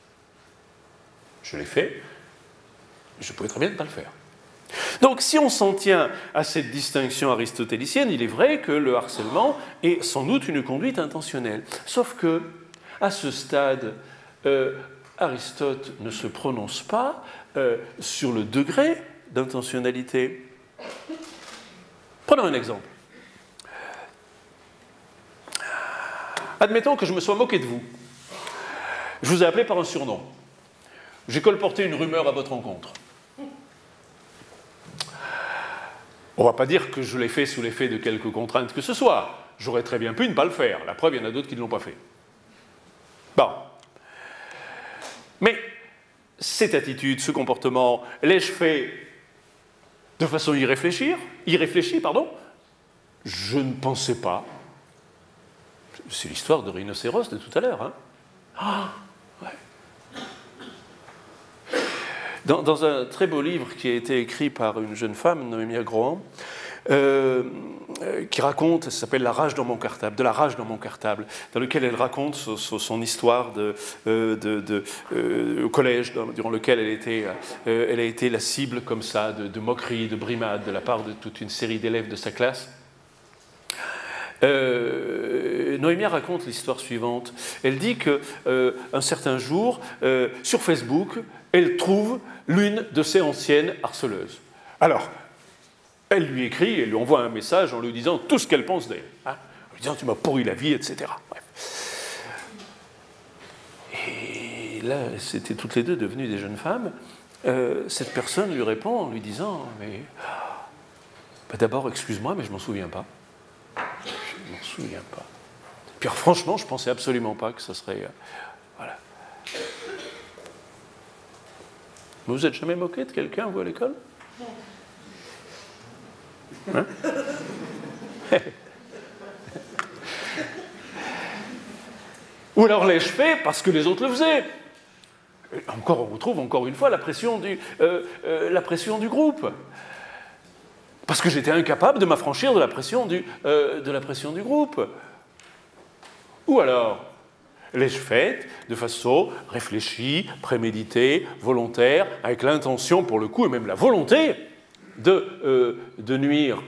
Je l'ai fait, je pouvais très bien ne pas le faire. Donc, si on s'en tient à cette distinction aristotélicienne, il est vrai que le harcèlement est sans doute une conduite intentionnelle. Sauf que, à ce stade, euh, Aristote ne se prononce pas euh, sur le degré d'intentionnalité. Prenons un exemple. Admettons que je me sois moqué de vous. Je vous ai appelé par un surnom. J'ai colporté une rumeur à votre encontre. On ne va pas dire que je l'ai fait sous l'effet de quelque contrainte que ce soit. J'aurais très bien pu ne pas le faire. La preuve, il y en a d'autres qui ne l'ont pas fait. Bon. Mais cette attitude, ce comportement, l'ai-je fait de façon irréfléchie, irréfléchie, pardon? Je ne pensais pas. C'est l'histoire de rhinocéros de tout à l'heure. Hein. Ah, ouais. Dans, dans un très beau livre qui a été écrit par une jeune femme, Noémie Agrohan, euh, euh, qui raconte, ça s'appelle La rage dans mon cartable, de la rage dans mon cartable, dans lequel elle raconte son, son histoire de, euh, de, de, euh, au collège, dans, durant lequel elle, était, euh, elle a été la cible comme ça de, de moqueries, de brimades de la part de toute une série d'élèves de sa classe. Euh, Noémie raconte l'histoire suivante. Elle dit qu'un euh, certain jour, euh, sur Facebook, elle trouve l'une de ses anciennes harceleuses. Alors, elle lui écrit, elle lui envoie un message en lui disant tout ce qu'elle pense d'elle. Hein, en lui disant tu m'as pourri la vie, et cetera. Bref. Et là, c'était toutes les deux devenues des jeunes femmes. Euh, cette personne lui répond en lui disant mais bah, d'abord, excuse-moi, mais je ne m'en souviens pas. Je ne m'en souviens pas. Puis alors, franchement, je ne pensais absolument pas que ça serait... Euh, voilà. Vous vous êtes jamais moqué de quelqu'un, vous, à l'école? Hein? Ou alors l'ai-je fait parce que les autres le faisaient? Encore, on retrouve encore une fois la pression du, euh, euh, la pression du groupe. Parce que j'étais incapable de m'affranchir de la pression du, euh, de la pression du groupe. Ou alors, l'ai-je faite de façon réfléchie, préméditée, volontaire, avec l'intention pour le coup, et même la volonté, de, euh, de nuire?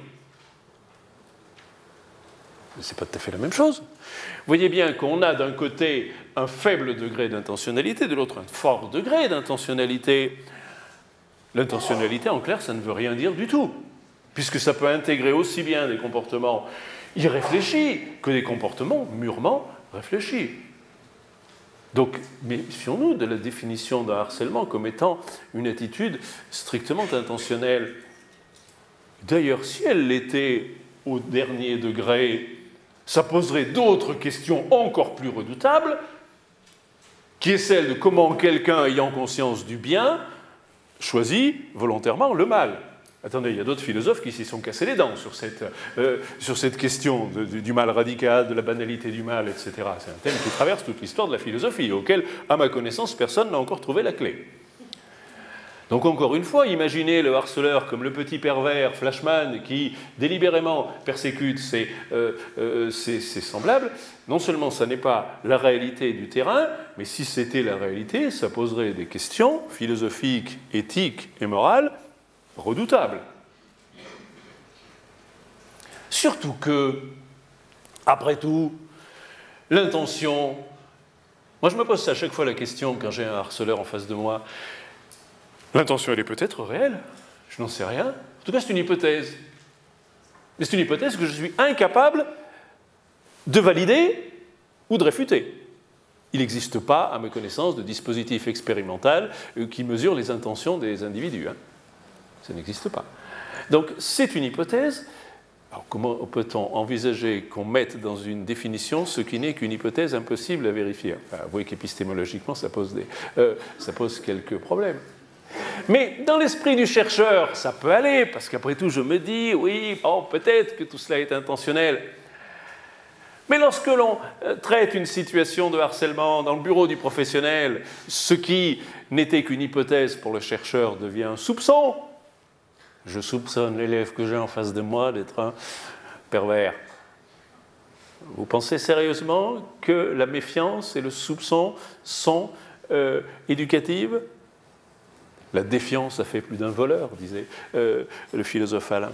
C'est pas tout à fait la même chose. Vous voyez bien qu'on a d'un côté un faible degré d'intentionnalité, de l'autre un fort degré d'intentionnalité. L'intentionnalité, en clair, ça ne veut rien dire du tout, puisque ça peut intégrer aussi bien des comportements irréfléchis que des comportements mûrement réfléchis. Donc, méfions-nous de la définition d'un harcèlement comme étant une attitude strictement intentionnelle. D'ailleurs, si elle l'était au dernier degré, ça poserait d'autres questions encore plus redoutables, qui est celle de comment quelqu'un ayant conscience du bien choisit volontairement le mal. Attendez, il y a d'autres philosophes qui s'y sont cassés les dents sur cette, euh, sur cette question de, de, du mal radical, de la banalité du mal, et cetera. C'est un thème qui traverse toute l'histoire de la philosophie, auquel, à ma connaissance, personne n'a encore trouvé la clé. Donc encore une fois, imaginez le harceleur comme le petit pervers Flashman qui délibérément persécute ses, euh, euh, ses, ses semblables. Non seulement ça n'est pas la réalité du terrain, mais si c'était la réalité, ça poserait des questions philosophiques, éthiques et morales redoutables. Surtout que, après tout, l'intention... Moi je me pose à chaque fois la question quand j'ai un harceleur en face de moi. L'intention, elle est peut-être réelle, je n'en sais rien. En tout cas, c'est une hypothèse. Mais c'est une hypothèse que je suis incapable de valider ou de réfuter. Il n'existe pas, à ma connaissance, de dispositif expérimental qui mesure les intentions des individus. Hein. Ça n'existe pas. Donc, c'est une hypothèse. Alors, comment peut-on envisager qu'on mette dans une définition ce qui n'est qu'une hypothèse impossible à vérifier? Enfin, vous voyez qu'épistémologiquement, ça pose, des, euh, ça pose quelques problèmes. Mais dans l'esprit du chercheur, ça peut aller, parce qu'après tout, je me dis, oui, oh, peut-être que tout cela est intentionnel. Mais lorsque l'on traite une situation de harcèlement dans le bureau du professionnel, ce qui n'était qu'une hypothèse pour le chercheur devient un soupçon. Je soupçonne l'élève que j'ai en face de moi d'être un pervers. Vous pensez sérieusement que la méfiance et le soupçon sont euh, éducatives ? La défiance a fait plus d'un voleur, disait euh, le philosophe Alain.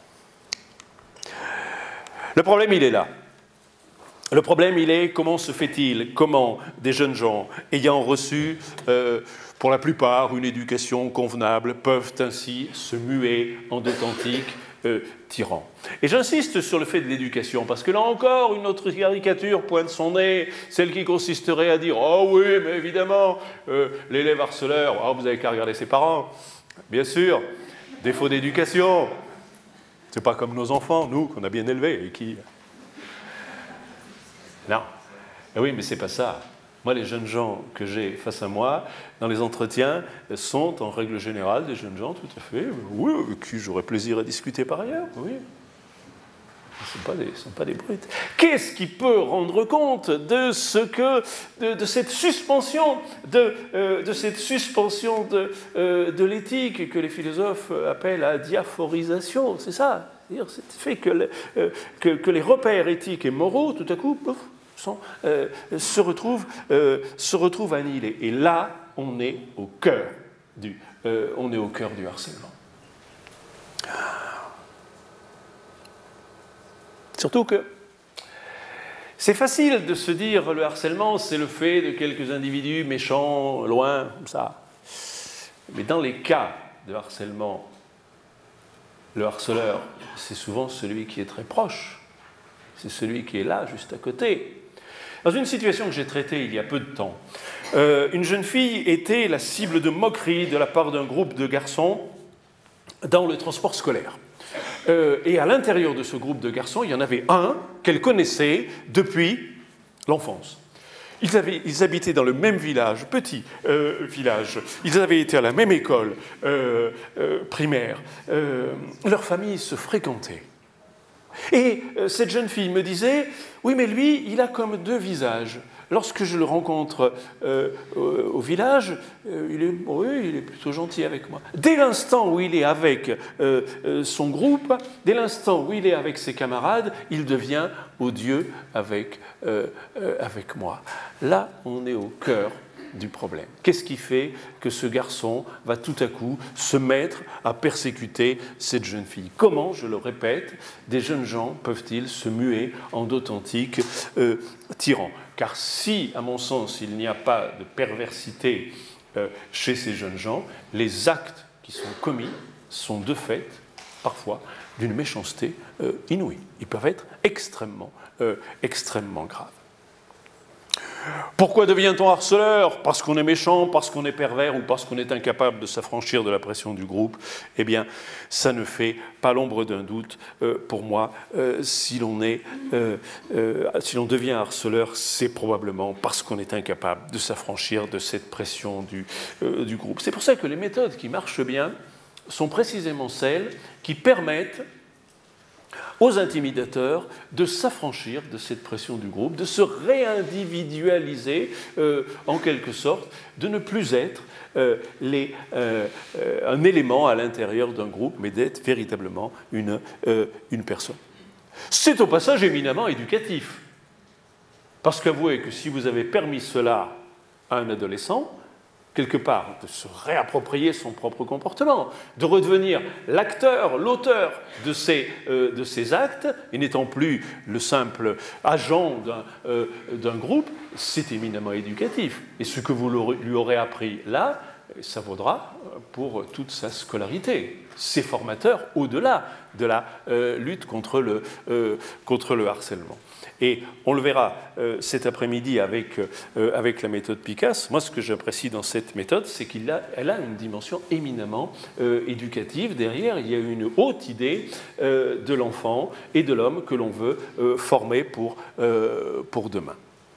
Le problème, il est là. Le problème, il est comment se fait-il, comment des jeunes gens ayant reçu, euh, pour la plupart, une éducation convenable, peuvent ainsi se muer en d'authentiques euh, tyrans. Et j'insiste sur le fait de l'éducation, parce que là encore, une autre caricature pointe son nez, celle qui consisterait à dire « Oh oui, mais évidemment, euh, l'élève harceleur, oh, vous n'avez qu'à regarder ses parents. » Bien sûr, défaut d'éducation. C'est pas comme nos enfants, nous, qu'on a bien élevés, et qui... Non. Et oui, mais c'est pas ça. Moi, les jeunes gens que j'ai face à moi, dans les entretiens, sont en règle générale des jeunes gens tout à fait, oui, avec qui j'aurais plaisir à discuter par ailleurs, oui. Ce ne sont pas des, sont pas des brutes. Qu'est-ce qui peut rendre compte de ce que, de, de cette suspension, de, euh, de cette suspension de, euh, de l'éthique que les philosophes appellent la diaphorisation? C'est ça, c'est-à-dire c'est le fait que, le, euh, que, que les repères éthiques et moraux, tout à coup, pouf, sont, euh, se retrouvent, euh, se retrouvent annihilés. Et là, on est au cœur du, euh, on est au cœur du harcèlement. Surtout que c'est facile de se dire le harcèlement, c'est le fait de quelques individus méchants, loin, comme ça. Mais dans les cas de harcèlement, le harceleur, c'est souvent celui qui est très proche. C'est celui qui est là, juste à côté. Dans une situation que j'ai traitée il y a peu de temps, euh, une jeune fille était la cible de moqueries de la part d'un groupe de garçons dans le transport scolaire. Euh, et à l'intérieur de ce groupe de garçons, il y en avait un qu'elle connaissait depuis l'enfance. Ils, avaient, ils habitaient dans le même village, petit euh, village. Ils avaient été à la même école euh, euh, primaire. Euh, leur famille se fréquentait. Et euh, cette jeune fille me disait, oui, mais lui, il a comme deux visages. Lorsque je le rencontre euh, au, au village, euh, il, est, oui, il est plutôt gentil avec moi. Dès l'instant où il est avec euh, euh, son groupe, dès l'instant où il est avec ses camarades, il devient odieux avec, euh, euh, avec moi. Là, on est au cœur du problème. Qu'est-ce qui fait que ce garçon va tout à coup se mettre à persécuter cette jeune fille? Comment, je le répète, des jeunes gens peuvent-ils se muer en d'authentiques euh, tyrans? Car si, à mon sens, il n'y a pas de perversité euh, chez ces jeunes gens, les actes qui sont commis sont de fait, parfois, d'une méchanceté euh, inouïe. Ils peuvent être extrêmement, euh, extrêmement graves. Pourquoi devient-on harceleur? Parce qu'on est méchant, parce qu'on est pervers ou parce qu'on est incapable de s'affranchir de la pression du groupe? Eh bien, ça ne fait pas l'ombre d'un doute euh, pour moi. Euh, si l'on est, euh, euh, si l'on devient harceleur, c'est probablement parce qu'on est incapable de s'affranchir de cette pression du, euh, du groupe. C'est pour ça que les méthodes qui marchent bien sont précisément celles qui permettent aux intimidateurs de s'affranchir de cette pression du groupe, de se réindividualiser euh, en quelque sorte, de ne plus être euh, les, euh, euh, un élément à l'intérieur d'un groupe, mais d'être véritablement une, euh, une personne. C'est au passage éminemment éducatif. Parce qu'avouez que si vous avez permis cela à un adolescent, quelque part, de se réapproprier son propre comportement, de redevenir l'acteur, l'auteur de ces, euh, de ces actes, et n'étant plus le simple agent d'un euh, d'un groupe, c'est éminemment éducatif. Et ce que vous lui aurez appris là, ça vaudra pour toute sa scolarité. C'est formateur au-delà de la euh, lutte contre le, euh, contre le harcèlement. Et on le verra euh, cet après-midi avec, euh, avec la méthode Picasse. Moi, ce que j'apprécie dans cette méthode, c'est qu'elle a, elle a une dimension éminemment euh, éducative. Derrière, il y a une haute idée euh, de l'enfant et de l'homme que l'on veut euh, former pour, euh, pour demain.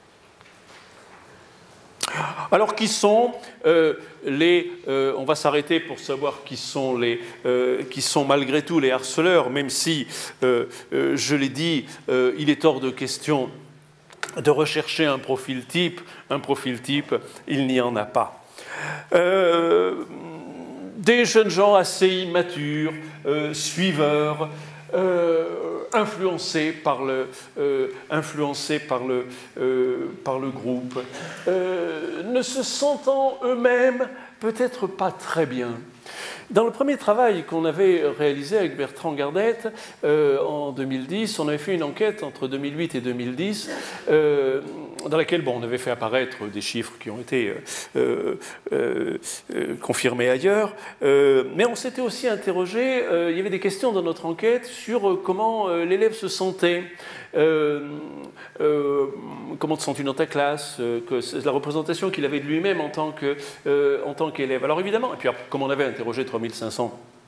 Alors, qui sont euh, les... Euh, on va s'arrêter pour savoir qui sont, les, euh, qui sont malgré tout les harceleurs, même si, euh, euh, je l'ai dit, euh, il est hors de question de rechercher un profil type. Un profil type, il n'y en a pas. Euh, des jeunes gens assez immatures, euh, suiveurs, Euh, influencés par le, euh, influencés par le, euh, par le groupe, euh, ne se sentant eux-mêmes peut-être pas très bien. Dans le premier travail qu'on avait réalisé avec Bertrand Gardette euh, en deux mille dix, on avait fait une enquête entre deux mille huit et deux mille dix euh, dans laquelle bon, on avait fait apparaître des chiffres qui ont été euh, euh, euh, confirmés ailleurs, euh, mais on s'était aussi interrogé, euh, il y avait des questions dans notre enquête sur euh, comment euh, l'élève se sentait. Euh, euh, comment te sens-tu dans ta classe, euh, que la représentation qu'il avait de lui-même en tant que, euh, en tant qu'élève. Alors évidemment, et puis comme on avait interrogé trois mille cinq cents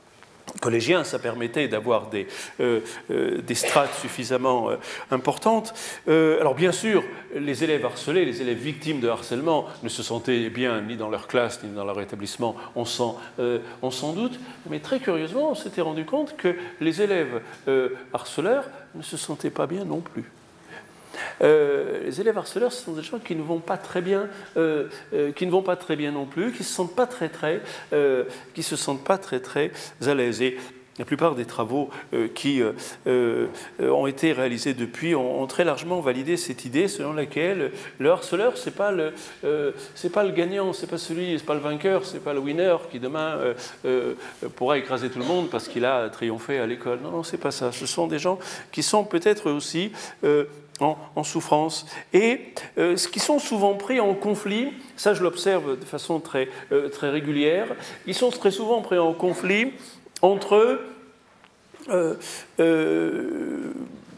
collégien, ça permettait d'avoir des, euh, euh, des strates suffisamment euh, importantes. Euh, alors bien sûr, les élèves harcelés, les élèves victimes de harcèlement ne se sentaient bien ni dans leur classe, ni dans leur établissement, on s'en euh, doute, mais très curieusement, on s'était rendu compte que les élèves euh, harceleurs ne se sentaient pas bien non plus. Euh, les élèves harceleurs, ce sont des gens qui ne vont pas très bien, euh, euh, qui ne vont pas très bien non plus, qui se sentent pas très très, euh, qui se sentent pas très très à l'aise. Et la plupart des travaux euh, qui euh, euh, ont été réalisés depuis ont, ont très largement validé cette idée selon laquelle le harceleur, c'est pas le, euh, c'est pas le gagnant, c'est pas celui, c'est pas le vainqueur, c'est pas le winner qui demain euh, euh, pourra écraser tout le monde parce qu'il a triomphé à l'école. Non, non, c'est pas ça. Ce sont des gens qui sont peut-être aussi euh, En, en souffrance, et euh, ce qui sont souvent pris en conflit, ça je l'observe de façon très, euh, très régulière, ils sont très souvent pris en conflit entre euh, euh,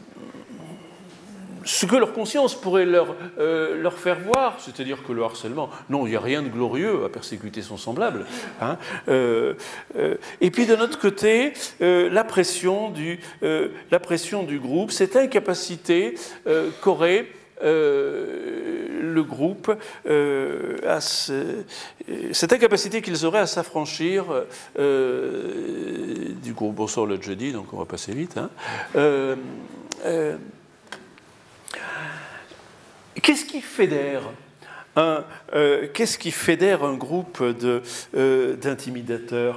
ce que leur conscience pourrait leur, euh, leur faire voir, c'est-à-dire que le harcèlement, non, il n'y a rien de glorieux à persécuter son semblable, hein, euh, euh, et puis de notre côté, euh, la, pression du, euh, la pression du groupe, cette incapacité euh, qu'aurait euh, le groupe, euh, à se, cette incapacité qu'ils auraient à s'affranchir euh, du groupe. Bon, ça on l'a déjà dit, donc on va passer vite. Hein, euh, euh, Qu'est-ce qui fédère un, euh, qu'est-ce qui fédère un groupe de, euh, d'intimidateurs ?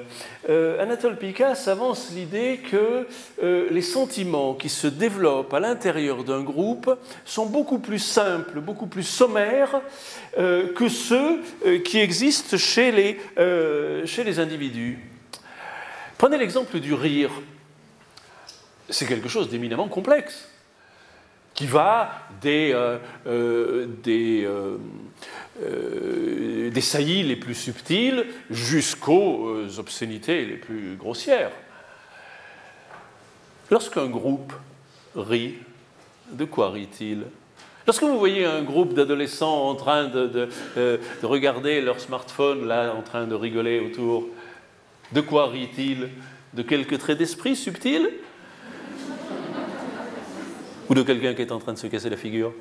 euh, Anatole Pikas avance l'idée que euh, les sentiments qui se développent à l'intérieur d'un groupe sont beaucoup plus simples, beaucoup plus sommaires euh, que ceux euh, qui existent chez les, euh, chez les individus. Prenez l'exemple du rire. C'est quelque chose d'éminemment complexe, qui va des, euh, euh, des, euh, euh, des saillies les plus subtiles jusqu'aux euh, obscénités les plus grossières. Lorsqu'un groupe rit, de quoi rit-il ? Lorsque vous voyez un groupe d'adolescents en train de, de, euh, de regarder leur smartphone, là, en train de rigoler autour, de quoi rit-il ? De quelques traits d'esprit subtils ? Ou de quelqu'un qui est en train de se casser la figure.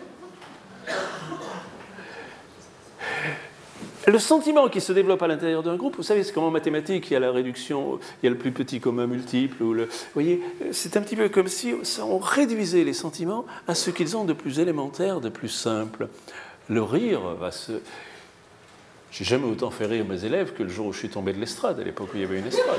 Le sentiment qui se développe à l'intérieur d'un groupe, vous savez, c'est comme en mathématiques, il y a la réduction, il y a le plus petit commun multiple. Ou le, vous voyez, c'est un petit peu comme si on réduisait les sentiments à ce qu'ils ont de plus élémentaire, de plus simple. Le rire va se... J'ai jamais autant fait rire mes élèves que le jour où je suis tombé de l'estrade, à l'époque où il y avait une estrade.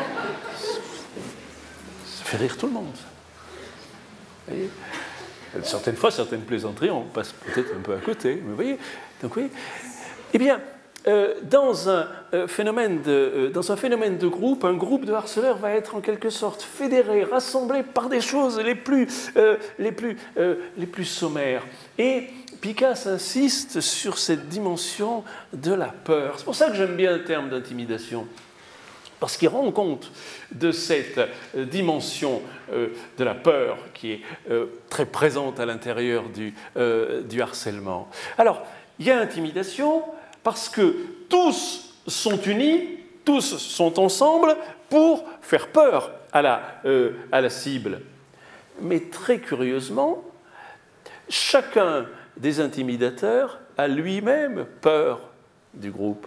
Ça fait rire tout le monde. Voyez, certaines fois, certaines plaisanteries, on passe peut-être un peu à côté. Mais vous voyez, donc oui. Eh bien, euh, dans, un, euh, phénomène de, euh, dans un phénomène de groupe, un groupe de harceleurs va être en quelque sorte fédéré, rassemblé par des choses les plus, euh, les plus, euh, les plus sommaires. Et Pikas insiste sur cette dimension de la peur. C'est pour ça que j'aime bien le terme d'intimidation. Parce qu'il rend compte de cette euh, dimension euh, de la peur qui est euh, très présente à l'intérieur du, euh, du harcèlement. Alors, il y a intimidation parce que tous sont unis, tous sont ensemble pour faire peur à la, euh, à la cible. Mais très curieusement, chacun des intimidateurs a lui-même peur du groupe.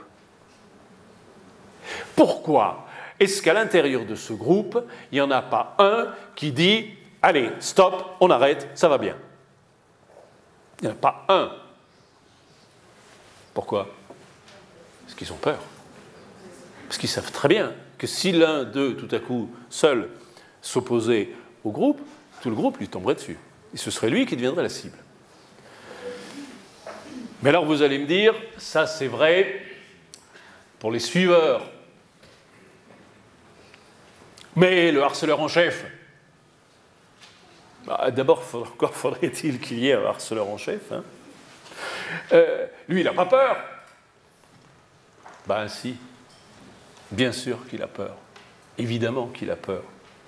Pourquoi est-ce qu'à l'intérieur de ce groupe, il n'y en a pas un qui dit « Allez, stop, on arrête, ça va bien ». Il n'y en a pas un. Pourquoi ? Parce qu'ils ont peur. Parce qu'ils savent très bien que si l'un d'eux, tout à coup, seul, s'opposait au groupe, tout le groupe lui tomberait dessus. Et ce serait lui qui deviendrait la cible. Mais alors vous allez me dire, ça c'est vrai pour les suiveurs. Mais le harceleur en chef, bah, d'abord, encore faudrait-il qu'il y ait un harceleur en chef. Hein. Euh, lui, il n'a pas peur. Ben si, bien sûr qu'il a peur. Évidemment qu'il a peur.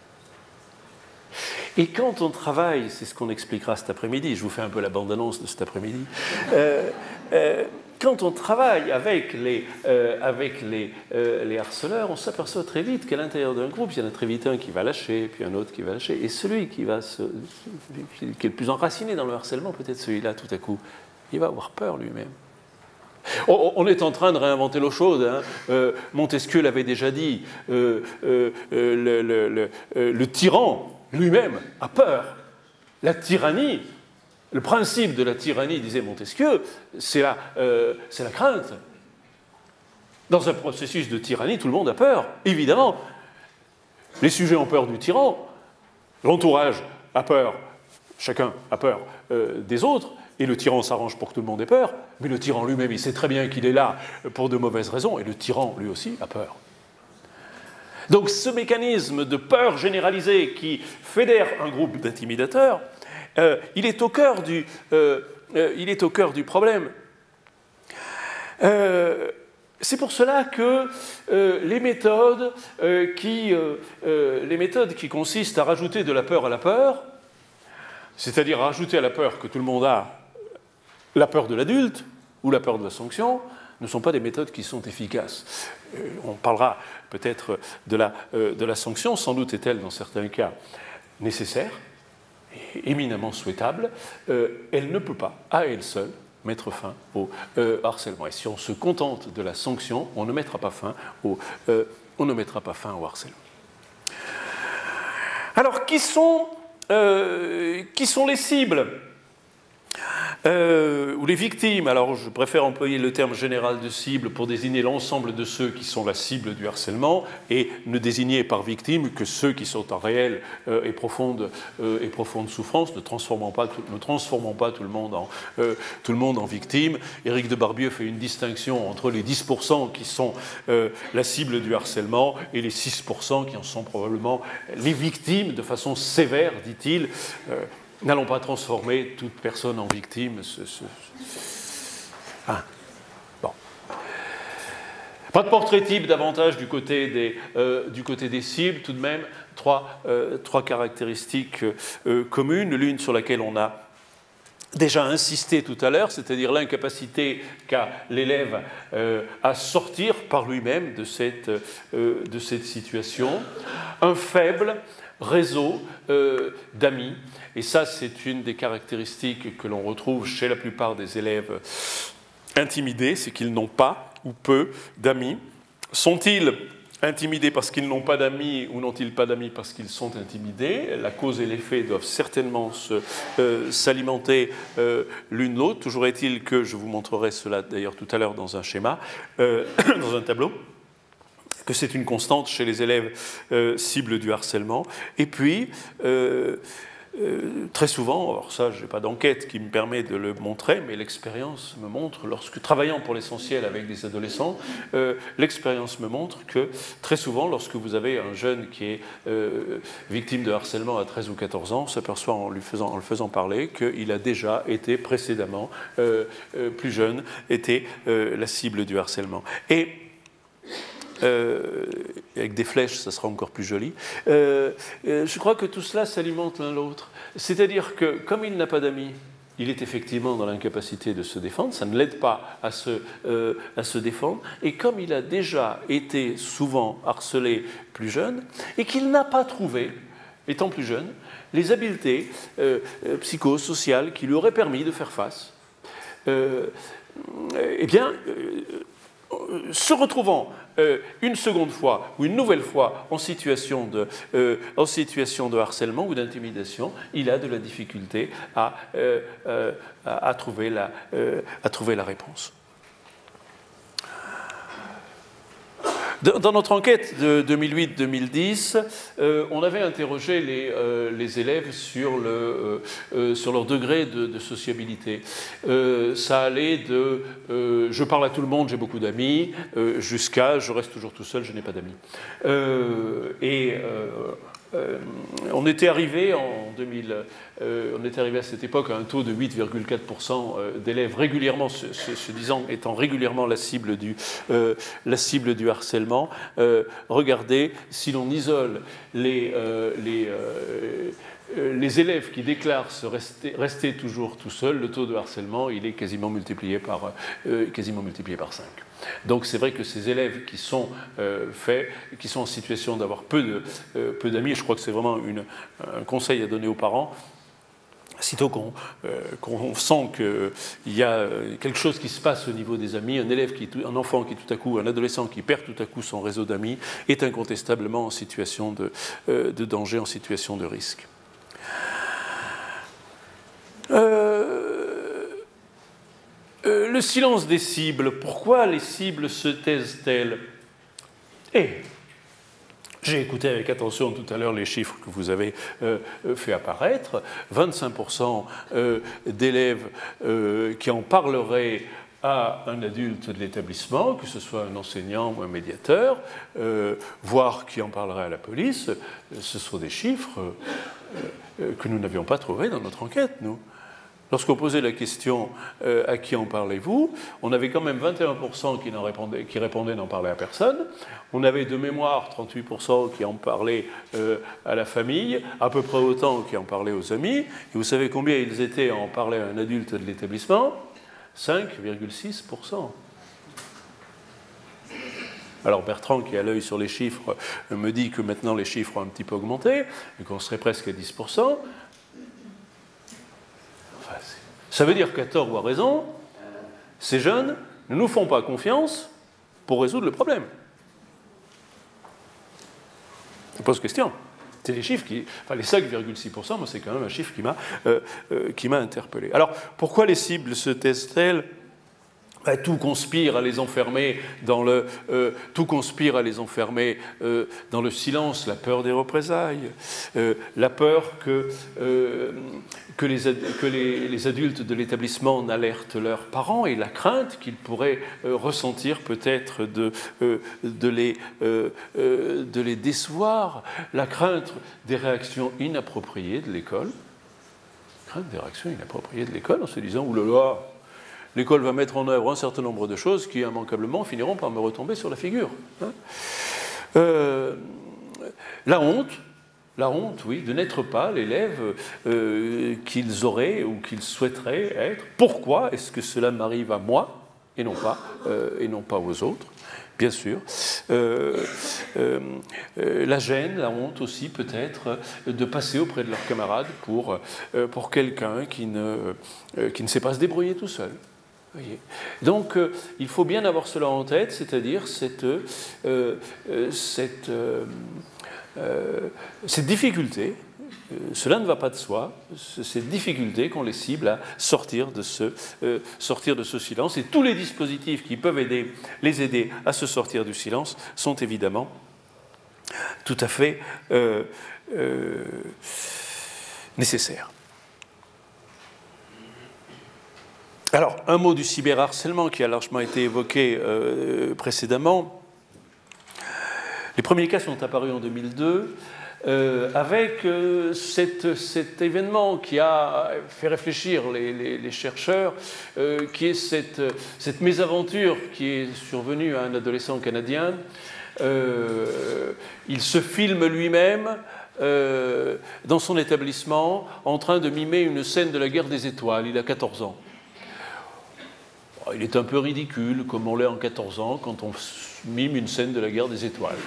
Et quand on travaille, c'est ce qu'on expliquera cet après-midi, je vous fais un peu la bande-annonce de cet après-midi, euh, euh, quand on travaille avec les, euh, avec les, euh, les harceleurs, on s'aperçoit très vite qu'à l'intérieur d'un groupe, il y en a très vite un qui va lâcher, puis un autre qui va lâcher. Et celui qui, va se, qui est le plus enraciné dans le harcèlement, peut-être celui-là, tout à coup, il va avoir peur lui-même. On, on est en train de réinventer l'eau chaude. Hein. Euh, Montesquieu l'avait déjà dit. Euh, euh, le, le, le, le tyran lui-même a peur. La tyrannie, le principe de la tyrannie, disait Montesquieu, c'est la, euh, c'est la crainte. Dans un processus de tyrannie, tout le monde a peur, évidemment. Les sujets ont peur du tyran, l'entourage a peur, chacun a peur euh, des autres, et le tyran s'arrange pour que tout le monde ait peur, mais le tyran lui-même, il sait très bien qu'il est là pour de mauvaises raisons, et le tyran, lui aussi, a peur. Donc ce mécanisme de peur généralisée qui fédère un groupe d'intimidateurs, euh, il est au cœur du, euh, euh, il est au cœur du problème. Euh, c'est pour cela que euh, les, méthodes, euh, qui, euh, euh, les méthodes qui consistent à rajouter de la peur à la peur, c'est-à-dire à rajouter à la peur que tout le monde a la peur de l'adulte ou la peur de la sanction, ne sont pas des méthodes qui sont efficaces. Euh, on parlera peut-être de la, euh, de la sanction, sans doute est-elle dans certains cas nécessaire, et éminemment souhaitable. Euh, elle ne peut pas, à elle seule, mettre fin au euh, harcèlement. Et si on se contente de la sanction, on ne mettra pas fin au, euh, on ne mettra pas fin au harcèlement. Alors, qui sont, euh, qui sont les cibles Euh, ou les victimes? Alors je préfère employer le terme général de cible pour désigner l'ensemble de ceux qui sont la cible du harcèlement et ne désigner par victime que ceux qui sont en réelle euh, et, profonde, euh, et profonde souffrance. Ne transformons pas tout, ne transformons pas tout le monde en, euh, tout le monde en victime. Éric de Barbieux fait une distinction entre les dix pour cent qui sont euh, la cible du harcèlement et les six pour cent qui en sont probablement les victimes de façon sévère, dit-il. Euh, N'allons pas transformer toute personne en victime. Ce, ce... Ah. Bon. Pas de portrait type davantage du côté des, euh, du côté des cibles, tout de même. Trois, euh, trois caractéristiques euh, communes. L'une sur laquelle on a déjà insisté tout à l'heure, c'est-à-dire l'incapacité qu'a l'élève euh, à sortir par lui-même de cette, euh, de cette situation. Un faible réseau euh, d'amis. Et ça, c'est une des caractéristiques que l'on retrouve chez la plupart des élèves intimidés, c'est qu'ils n'ont pas ou peu d'amis. Sont-ils intimidés parce qu'ils n'ont pas d'amis ou n'ont-ils pas d'amis parce qu'ils sont intimidés? La cause et l'effet doivent certainement se, euh, s'alimenter euh, l'une l'autre. Toujours est-il que, je vous montrerai cela d'ailleurs tout à l'heure dans un schéma, euh, dans un tableau, que c'est une constante chez les élèves euh, cibles du harcèlement. Et puis, euh, euh, très souvent, alors ça, je n'ai pas d'enquête qui me permet de le montrer, mais l'expérience me montre, lorsque travaillant pour l'essentiel avec des adolescents, euh, l'expérience me montre que très souvent, lorsque vous avez un jeune qui est euh, victime de harcèlement à treize ou quatorze ans, on s'aperçoit en, lui faisant, en le faisant parler qu'il a déjà été précédemment, euh, euh, plus jeune, été euh, la cible du harcèlement. Et Euh, avec des flèches, ça sera encore plus joli. Euh, euh, je crois que tout cela s'alimente l'un l'autre. C'est-à-dire que, comme il n'a pas d'amis, il est effectivement dans l'incapacité de se défendre, ça ne l'aide pas à se, euh, à se défendre, et comme il a déjà été souvent harcelé plus jeune, et qu'il n'a pas trouvé, étant plus jeune, les habiletés euh, psychosociales qui lui auraient permis de faire face, euh, eh bien, euh, se retrouvant euh, une seconde fois ou une nouvelle fois en situation de, euh, en situation de harcèlement ou d'intimidation, il a de la difficulté à, euh, euh, à, à, trouver, la, euh, à trouver la réponse. Dans notre enquête de deux mille huit deux mille dix, euh, on avait interrogé les, euh, les élèves sur, le, euh, euh, sur leur degré de, de sociabilité. Euh, ça allait de euh, « je parle à tout le monde, j'ai beaucoup d'amis euh, » jusqu'à « je reste toujours tout seul, je n'ai pas d'amis euh, ». Et euh, euh, on était arrivé en deux mille, euh, on était arrivé à cette époque à un taux de huit virgule quatre pour cent d'élèves régulièrement se, se, se disant étant régulièrement la cible du, euh, la cible du harcèlement. Euh, regardez, si l'on isole les, euh, les, euh, les élèves qui déclarent se rester, rester toujours tout seuls, le taux de harcèlement, il est quasiment multiplié par, euh, quasiment multiplié par cinq. Donc c'est vrai que ces élèves qui sont, euh, faits, qui sont en situation d'avoir peu de, euh, peu d'amis, je crois que c'est vraiment une, un conseil à donner aux parents, sitôt qu'on euh, qu'on sent qu'il y a quelque chose qui se passe au niveau des amis, un élève, qui, un enfant qui tout à coup, un adolescent qui perd tout à coup son réseau d'amis, est incontestablement en situation de, euh, de danger, en situation de risque. Euh, euh, le silence des cibles. Pourquoi les cibles se taisent-elles? Et j'ai écouté avec attention tout à l'heure les chiffres que vous avez euh, fait apparaître. vingt-cinq pour cent euh, d'élèves euh, qui en parleraient à un adulte de l'établissement, que ce soit un enseignant ou un médiateur, euh, voire qui en parlerait à la police, ce sont des chiffres euh, que nous n'avions pas trouvés dans notre enquête, nous. Lorsqu'on posait la question euh, « à qui en parlez-vous ?», on avait quand même vingt et un pour cent qui, répondaient, qui répondaient n'en parler à personne. On avait de mémoire trente-huit pour cent qui en parlaient euh, à la famille, à peu près autant qui en parlaient aux amis. Et vous savez combien ils étaient à en parler à un adulte de l'établissement? cinq virgule six pour cent. Alors Bertrand, qui a l'œil sur les chiffres, me dit que maintenant les chiffres ont un petit peu augmenté, et qu'on serait presque à dix pour cent. Enfin, ça veut dire qu'à tort ou à raison, ces jeunes ne nous font pas confiance pour résoudre le problème. Ça pose question. C'est les chiffres qui... Enfin, les cinq virgule six pour cent, moi, c'est quand même un chiffre qui m'a euh, euh, qui m'a interpellé. Alors, pourquoi les cibles se taisent-elles? Ben, tout conspire à les enfermer dans le, euh, tout conspire à les enfermer euh, dans le silence, la peur des représailles, euh, la peur que, euh, que, les, que les, les adultes de l'établissement n'alertent leurs parents et la crainte qu'ils pourraient euh, ressentir peut-être de, euh, de, les, euh, euh, de les décevoir, la crainte des réactions inappropriées de l'école, crainte des réactions inappropriées de l'école en se disant « oulala ». L'école va mettre en œuvre un certain nombre de choses qui, immanquablement, finiront par me retomber sur la figure. Hein euh, la honte, la honte, oui, de n'être pas l'élève euh, qu'ils auraient ou qu'ils souhaiteraient être. Pourquoi est-ce que cela m'arrive à moi et non pas, euh, et non pas aux autres? Bien sûr. Euh, euh, euh, la gêne, la honte aussi peut-être de passer auprès de leurs camarades pour, euh, pour quelqu'un qui ne, euh, qui ne sait pas se débrouiller tout seul. Donc, euh, il faut bien avoir cela en tête, c'est-à-dire cette, euh, euh, cette, euh, euh, cette difficulté, euh, cela ne va pas de soi, cette difficulté qu'on les cible à sortir de, ce, euh, sortir de ce silence. Et tous les dispositifs qui peuvent aider, les aider à se sortir du silence sont évidemment tout à fait euh, euh, nécessaires. Alors, un mot du cyberharcèlement qui a largement été évoqué euh, précédemment. Les premiers cas sont apparus en deux mille deux, euh, avec euh, cette, cet événement qui a fait réfléchir les, les, les chercheurs, euh, qui est cette, cette mésaventure qui est survenue à un adolescent canadien. Euh, il se filme lui-même euh, dans son établissement en train de mimer une scène de la guerre des étoiles. Il a quatorze ans. Il est un peu ridicule, comme on l'est en quatorze ans, quand on mime une scène de la guerre des étoiles.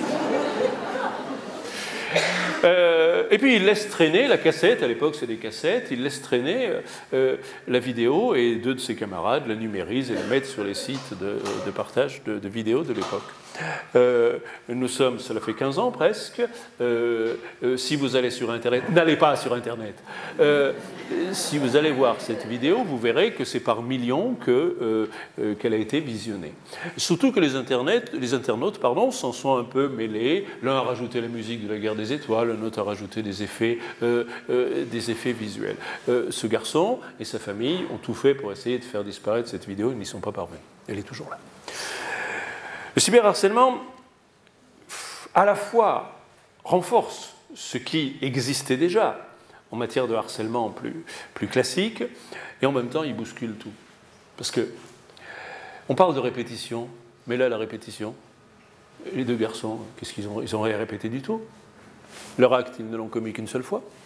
Euh, et puis il laisse traîner la cassette, à l'époque c'est des cassettes, il laisse traîner euh, la vidéo et deux de ses camarades la numérisent et la mettent sur les sites de, de partage de, de vidéos de l'époque. Euh, nous sommes, cela fait quinze ans presque, euh, euh, si vous allez sur Internet, n'allez pas sur Internet, euh, si vous allez voir cette vidéo, vous verrez que c'est par millions que, euh, euh, qu'elle a été visionnée. Surtout que les, Internet, les internautes pardon, s'en sont un peu mêlés, l'un a rajouté la musique de la guerre des étoiles, un autre a rajouté des effets, euh, euh, des effets visuels. Euh, ce garçon et sa famille ont tout fait pour essayer de faire disparaître cette vidéo, ils n'y sont pas parvenus. Elle est toujours là. Le cyberharcèlement, à la fois, renforce ce qui existait déjà en matière de harcèlement plus, plus classique, et en même temps, il bouscule tout. Parce que on parle de répétition, mais là, la répétition, les deux garçons, qu'est-ce qu'ils ont, ils ont rien répété du tout. Leur acte, ils ne l'ont commis qu'une seule fois.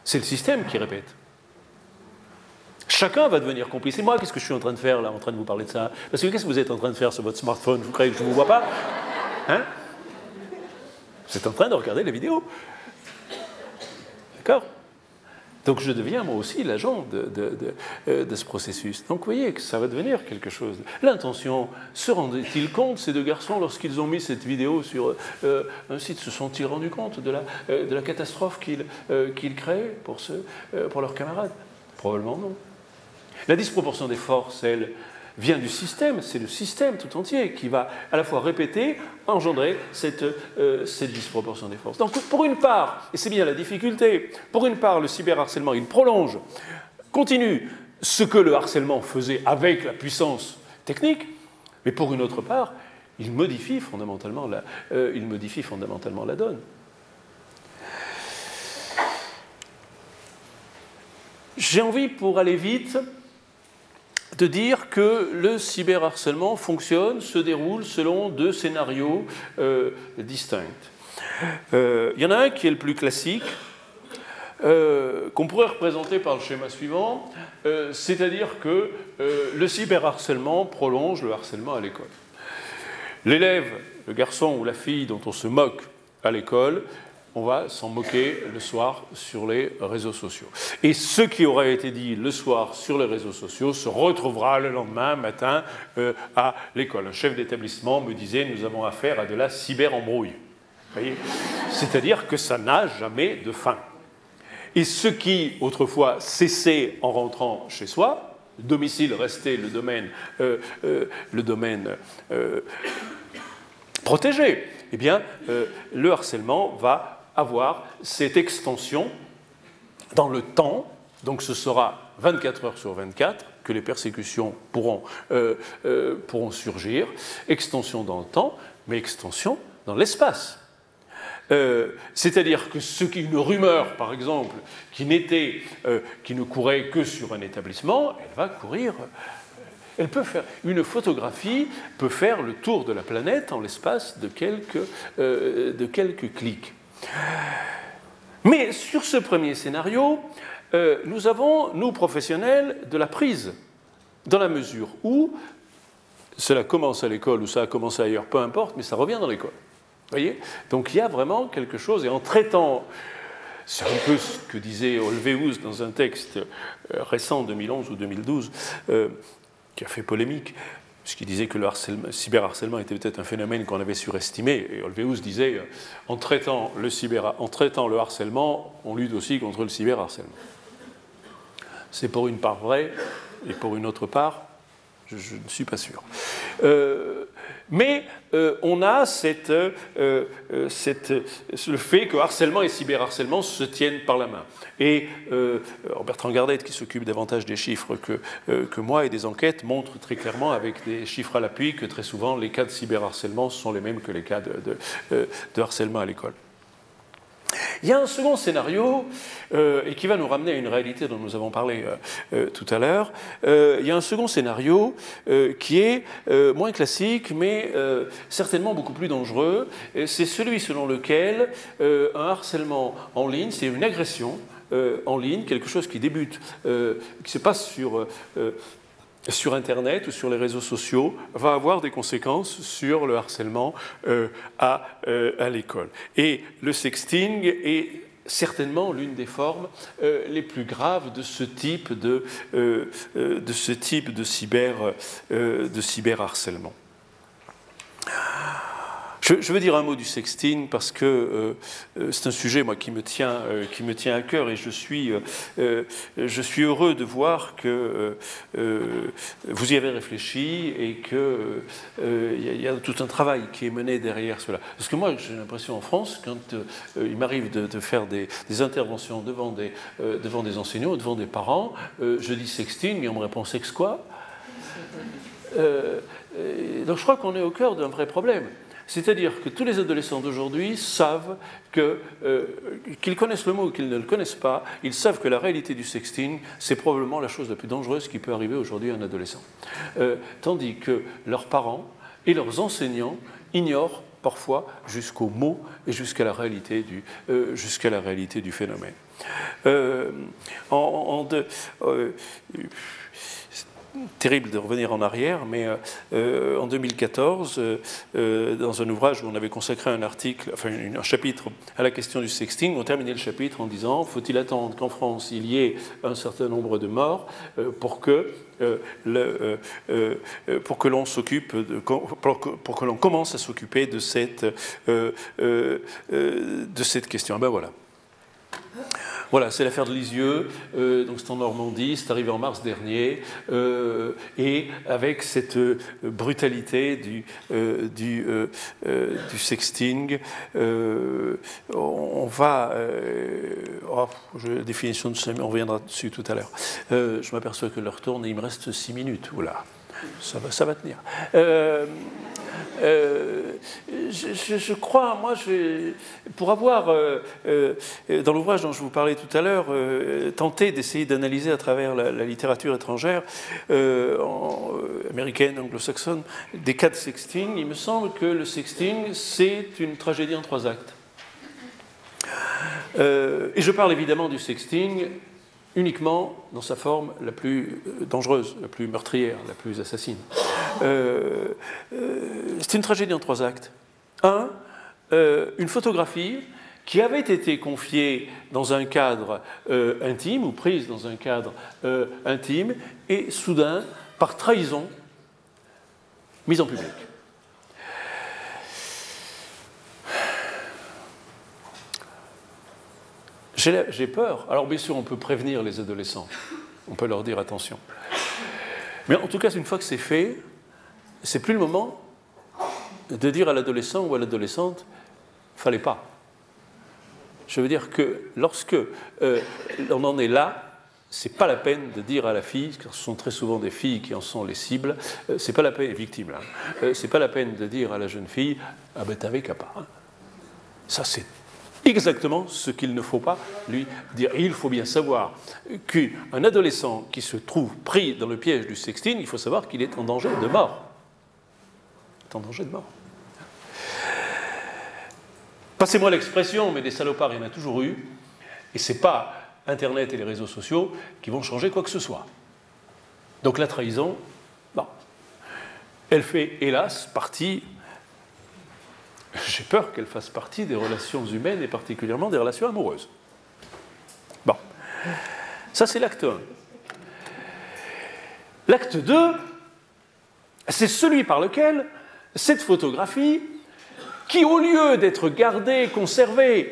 C'est le système qui répète. Chacun va devenir complice. Et moi, qu'est-ce que je suis en train de faire là, en train de vous parler de ça? Parce que qu'est-ce que vous êtes en train de faire sur votre smartphone? Vous croyez que je ne vous vois pas? Hein? Vous êtes en train de regarder les vidéos. D'accord? Donc je deviens moi aussi l'agent de, de, de, de ce processus. Donc vous voyez que ça va devenir quelque chose. L'intention, se rendaient-ils compte, ces deux garçons, lorsqu'ils ont mis cette vidéo sur euh, un site, se sont-ils rendus compte de la, euh, de la catastrophe qu'ils euh, qu'ils créaient pour, ceux, euh, pour leurs camarades? Probablement non. La disproportion des forces, elle, vient du système, c'est le système tout entier qui va à la fois répéter, engendrer cette, euh, cette disproportion des forces. Donc pour une part, et c'est bien la difficulté, pour une part le cyberharcèlement, il prolonge, continue ce que le harcèlement faisait avec la puissance technique, mais pour une autre part, il modifie fondamentalement la, euh, il modifie fondamentalement la donne. J'ai envie, pour aller vite, de dire que le cyberharcèlement fonctionne, se déroule selon deux scénarios euh, distincts. Euh, il y en a un qui est le plus classique, euh, qu'on pourrait représenter par le schéma suivant, euh, c'est-à-dire que euh, le cyberharcèlement prolonge le harcèlement à l'école. L'élève, le garçon ou la fille dont on se moque à l'école, on va s'en moquer le soir sur les réseaux sociaux. Et ce qui aurait été dit le soir sur les réseaux sociaux se retrouvera le lendemain matin euh, à l'école. Un chef d'établissement me disait « nous avons affaire à de la cyberembrouille ». C'est-à-dire que ça n'a jamais de fin. Et ce qui, autrefois, cessait en rentrant chez soi, le domicile restait le domaine, euh, euh, le domaine euh, protégé, eh bien, euh, le harcèlement va avoir cette extension dans le temps, donc ce sera vingt-quatre heures sur vingt-quatre que les persécutions pourront, euh, euh, pourront surgir, extension dans le temps, mais extension dans l'espace. Euh, c'est-à-dire que ce qui, une rumeur, par exemple, qui, n'était, euh, qui ne courait que sur un établissement, elle va courir... Elle peut faire, une photographie peut faire le tour de la planète en l'espace de quelques, euh, de quelques clics. Mais sur ce premier scénario, euh, nous avons, nous professionnels, de la prise, dans la mesure où cela commence à l'école ou ça a commencé ailleurs, peu importe, mais ça revient dans l'école. Vous voyez? Donc il y a vraiment quelque chose, et en traitant... C'est un peu ce que disait Olveus dans un texte récent, deux mille onze ou deux mille douze, euh, qui a fait polémique, puisqu'il disait que le cyberharcèlement était peut-être un phénomène qu'on avait surestimé. Et Olveus disait, en traitant, le cyber, en traitant le harcèlement, on lutte aussi contre le cyberharcèlement. C'est pour une part vrai, et pour une autre part, je, je ne suis pas sûr. Euh, mais euh, on a cette, euh, cette, le fait que harcèlement et cyberharcèlement se tiennent par la main. Et euh, Bertrand Gardette, qui s'occupe davantage des chiffres que, euh, que moi et des enquêtes, montre très clairement avec des chiffres à l'appui que très souvent les cas de cyberharcèlement sont les mêmes que les cas de, de, de harcèlement à l'école. Il y a un second scénario, euh, et qui va nous ramener à une réalité dont nous avons parlé euh, euh, tout à l'heure. Euh, il y a un second scénario euh, qui est euh, moins classique, mais euh, certainement beaucoup plus dangereux. C'est celui selon lequel euh, un harcèlement en ligne, c'est une agression euh, en ligne, quelque chose qui débute, euh, qui se passe sur... Euh, sur Internet ou sur les réseaux sociaux, va avoir des conséquences sur le harcèlement euh, à, euh, à l'école. Et le sexting est certainement l'une des formes euh, les plus graves de ce type de, euh, euh, de, ce type de, cyber, euh, de cyberharcèlement. Je, je veux dire un mot du sexting parce que euh, c'est un sujet moi, qui, me tient, euh, qui me tient à cœur et je suis, euh, je suis heureux de voir que euh, vous y avez réfléchi et qu'il euh, y, y a tout un travail qui est mené derrière cela. Parce que moi, j'ai l'impression en France, quand euh, il m'arrive de, de faire des, des interventions devant des, euh, devant des enseignants, devant des parents, euh, je dis sexting et on me répond sexe quoi euh, Donc je crois qu'on est au cœur d'un vrai problème. C'est-à-dire que tous les adolescents d'aujourd'hui savent que, euh, qu'ils connaissent le mot ou qu'ils ne le connaissent pas, ils savent que la réalité du sexting, c'est probablement la chose la plus dangereuse qui peut arriver aujourd'hui à un adolescent. Euh, tandis que leurs parents et leurs enseignants ignorent parfois jusqu'au mot et jusqu'à la réalité du, euh, jusqu'à la réalité du phénomène. Euh, en, en de, euh, terrible de revenir en arrière, mais euh, en deux mille quatorze, euh, dans un ouvrage où on avait consacré un article, enfin un chapitre à la question du sexting, on terminait le chapitre en disant « Faut-il attendre qu'en France il y ait un certain nombre de morts euh, pour que euh, le, euh, euh, pour que l'on s'occupe, de, pour que, pour que l'on commence à s'occuper de cette euh, euh, euh, de cette question ». Ben voilà. Voilà, c'est l'affaire de Lisieux, euh, donc c'est en Normandie, c'est arrivé en mars dernier, euh, et avec cette euh, brutalité du, euh, du, euh, euh, du sexting, euh, on va, euh, oh, je, définition de semaine, on reviendra dessus tout à l'heure. Euh, je m'aperçois que l'heure tourne et il me reste six minutes, oula, ça va, ça va tenir. Euh, Euh, je, je, je crois, moi, je vais, pour avoir, euh, euh, dans l'ouvrage dont je vous parlais tout à l'heure, euh, tenté d'essayer d'analyser à travers la, la littérature étrangère, euh, en, euh, américaine, anglo-saxonne, des cas de sexting, il me semble que le sexting, c'est une tragédie en trois actes. Euh, et je parle évidemment du sexting uniquement dans sa forme la plus dangereuse, la plus meurtrière, la plus assassine. Euh, euh, c'est une tragédie en trois actes. Un, euh, une photographie qui avait été confiée dans un cadre euh, intime, ou prise dans un cadre euh, intime, et soudain, par trahison, mise en public. J'ai peur. Alors bien sûr, on peut prévenir les adolescents. On peut leur dire attention. Mais en tout cas, une fois que c'est fait, c'est plus le moment de dire à l'adolescent ou à l'adolescente « fallait pas ». Je veux dire que lorsque euh, on en est là, c'est pas la peine de dire à la fille, car ce sont très souvent des filles qui en sont les cibles, euh, c'est pas la peine, les victimes là, euh, c'est pas la peine de dire à la jeune fille « ah ben t'avais qu'à pas hein. ». Ça c'est exactement ce qu'il ne faut pas lui dire. Et il faut bien savoir qu'un adolescent qui se trouve pris dans le piège du sexting, il faut savoir qu'il est en danger de mort. Il est en danger de mort. Passez-moi l'expression, mais des salopards, il y en a toujours eu. Et ce n'est pas Internet et les réseaux sociaux qui vont changer quoi que ce soit. Donc la trahison, bon, elle fait hélas partie... J'ai peur qu'elle fasse partie des relations humaines et particulièrement des relations amoureuses. Bon, ça c'est l'acte un. L'acte deux, c'est celui par lequel cette photographie, qui au lieu d'être gardée, conservée,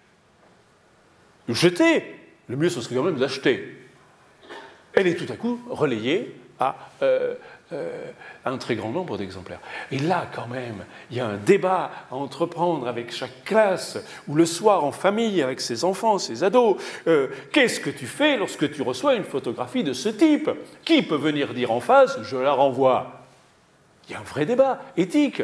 jetée, le mieux ce serait quand même d'acheter, elle est tout à coup relayée à... Euh, Euh, un très grand nombre d'exemplaires. Et là, quand même, il y a un débat à entreprendre avec chaque classe, ou le soir en famille, avec ses enfants, ses ados. Euh, Qu'est-ce que tu fais lorsque tu reçois une photographie de ce type? Qui peut venir dire en face, je la renvoie? Il y a un vrai débat éthique.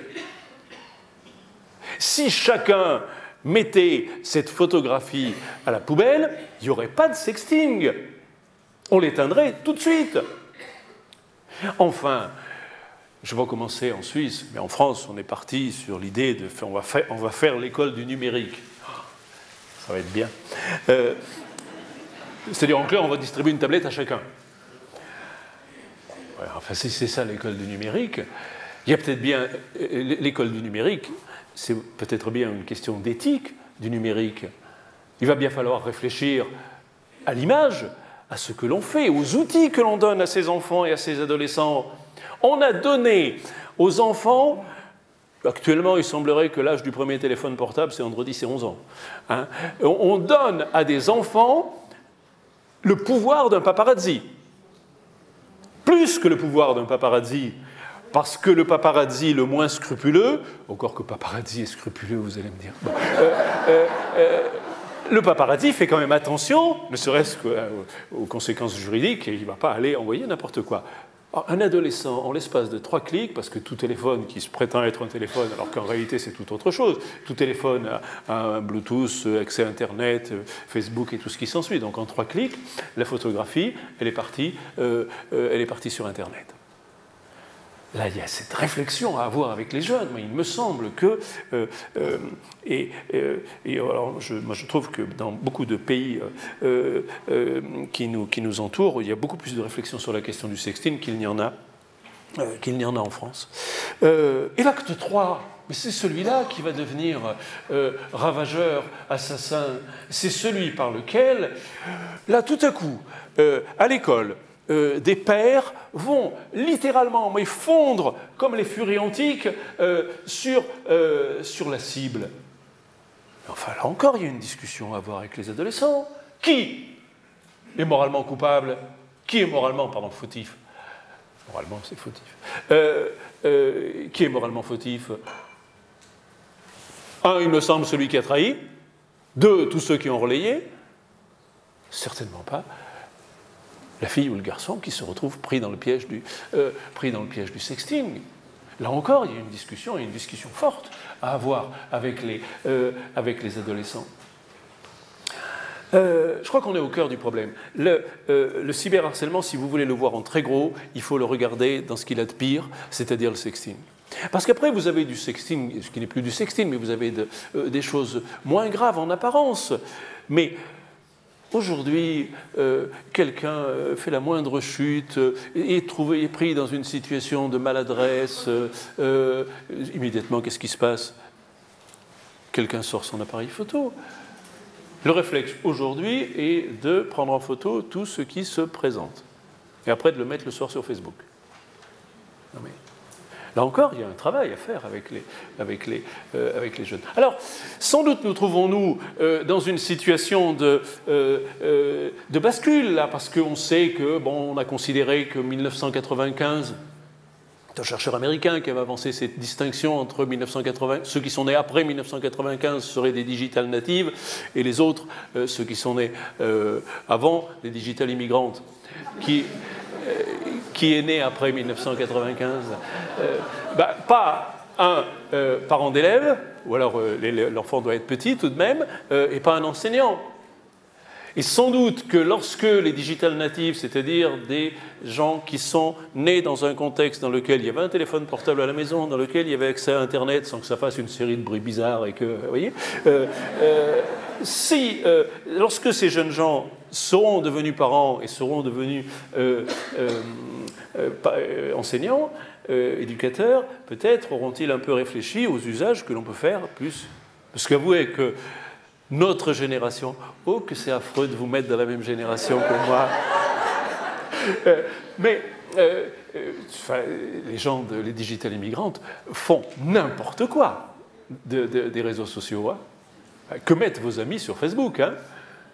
Si chacun mettait cette photographie à la poubelle, il n'y aurait pas de sexting. On l'éteindrait tout de suite. Enfin, je vais commencer en Suisse, mais en France, on est parti sur l'idée de faire, on va faire, on va faire l'école du numérique. Ça va être bien. Euh, C'est-à-dire, en clair, on va distribuer une tablette à chacun. Ouais, enfin, si c'est ça l'école du numérique, il y a peut-être bien l'école du numérique, c'est peut-être bien une question d'éthique du numérique. Il va bien falloir réfléchir à l'image, à ce que l'on fait, aux outils que l'on donne à ces enfants et à ces adolescents. On a donné aux enfants, actuellement il semblerait que l'âge du premier téléphone portable, c'est entre dix et onze ans. Hein, on donne à des enfants le pouvoir d'un paparazzi. Plus que le pouvoir d'un paparazzi, parce que le paparazzi le moins scrupuleux, encore que paparazzi est scrupuleux, vous allez me dire. Bon, euh, euh, euh, Le paparazzi fait quand même attention, ne serait-ce qu'aux conséquences juridiques, et il ne va pas aller envoyer n'importe quoi. Alors, un adolescent, en l'espace de trois clics, parce que tout téléphone qui se prétend être un téléphone, alors qu'en réalité c'est tout autre chose, tout téléphone a un Bluetooth, accès à Internet, Facebook et tout ce qui s'ensuit. Donc en trois clics, la photographie, elle est partie, euh, euh, elle est partie sur Internet. là, il y a cette réflexion à avoir avec les jeunes. Il me semble que... Euh, euh, et, euh, et alors, je, moi, je trouve que dans beaucoup de pays euh, euh, qui, nous, qui nous entourent, il y a beaucoup plus de réflexion sur la question du sexting qu'il n'y en a, euh, qu'il n'y en a en France. Euh, et l'acte trois, mais c'est celui-là qui va devenir euh, ravageur, assassin. C'est celui par lequel, là, tout à coup, euh, à l'école, euh, des pères vont littéralement mais fondre comme les furies antiques euh, sur, euh, sur la cible. Enfin, là encore, il y a une discussion à avoir avec les adolescents. Qui est moralement coupable? Qui est moralement, pardon, fautif? Moralement, c'est fautif. Euh, euh, qui est moralement fautif? Un, il me semble, celui qui a trahi. Deux, tous ceux qui ont relayé. Certainement pas la fille ou le garçon qui se retrouve pris dans le piège du, euh, pris dans le piège du sexting. Là encore, il y a une discussion, et une discussion forte à avoir avec les, euh, avec les adolescents. Euh, je crois qu'on est au cœur du problème. Le, euh, le cyberharcèlement, si vous voulez le voir en très gros, il faut le regarder dans ce qu'il a de pire, c'est-à-dire le sexting. Parce qu'après, vous avez du sexting, ce qui n'est plus du sexting, mais vous avez de, euh, des choses moins graves en apparence. Mais aujourd'hui, euh, quelqu'un euh, fait la moindre chute, euh, est trouvé, est pris dans une situation de maladresse. Euh, euh, immédiatement, qu'est-ce qui se passe? Quelqu'un sort son appareil photo. Le réflexe aujourd'hui est de prendre en photo tout ce qui se présente. Et après de le mettre le soir sur Facebook. Non mais, là encore, il y a un travail à faire avec les, avec les, euh, avec les jeunes. Alors, sans doute nous trouvons-nous euh, dans une situation de, euh, euh, de bascule, là, parce qu'on sait que, bon, on a considéré que mille neuf cent quatre-vingt-quinze, c'est un chercheur américain qui avait avancé cette distinction entre mille neuf cent quatre-vingts, ceux qui sont nés après mille neuf cent quatre-vingt-quinze seraient des digital natives, et les autres, euh, ceux qui sont nés euh, avant, des digital immigrantes, qui... qui est né après mille neuf cent quatre-vingt-quinze, euh, bah, pas un euh, parent d'élève, ou alors euh, l'enfant doit être petit tout de même, euh, et pas un enseignant. Et sans doute que lorsque les digital natives, c'est-à-dire des gens qui sont nés dans un contexte dans lequel il y avait un téléphone portable à la maison, dans lequel il y avait accès à Internet sans que ça fasse une série de bruits bizarres et que, vous voyez, euh, euh, si, euh, lorsque ces jeunes gens seront devenus parents et seront devenus euh, euh, euh, enseignants, euh, éducateurs, peut-être auront-ils un peu réfléchi aux usages que l'on peut faire plus. Parce qu'avouez que notre génération, oh que c'est affreux de vous mettre dans la même génération que moi. euh, mais euh, euh, enfin, les gens, de, les digital immigrantes, font n'importe quoi de, de, des réseaux sociaux. Hein. Que mettent vos amis sur Facebook, hein?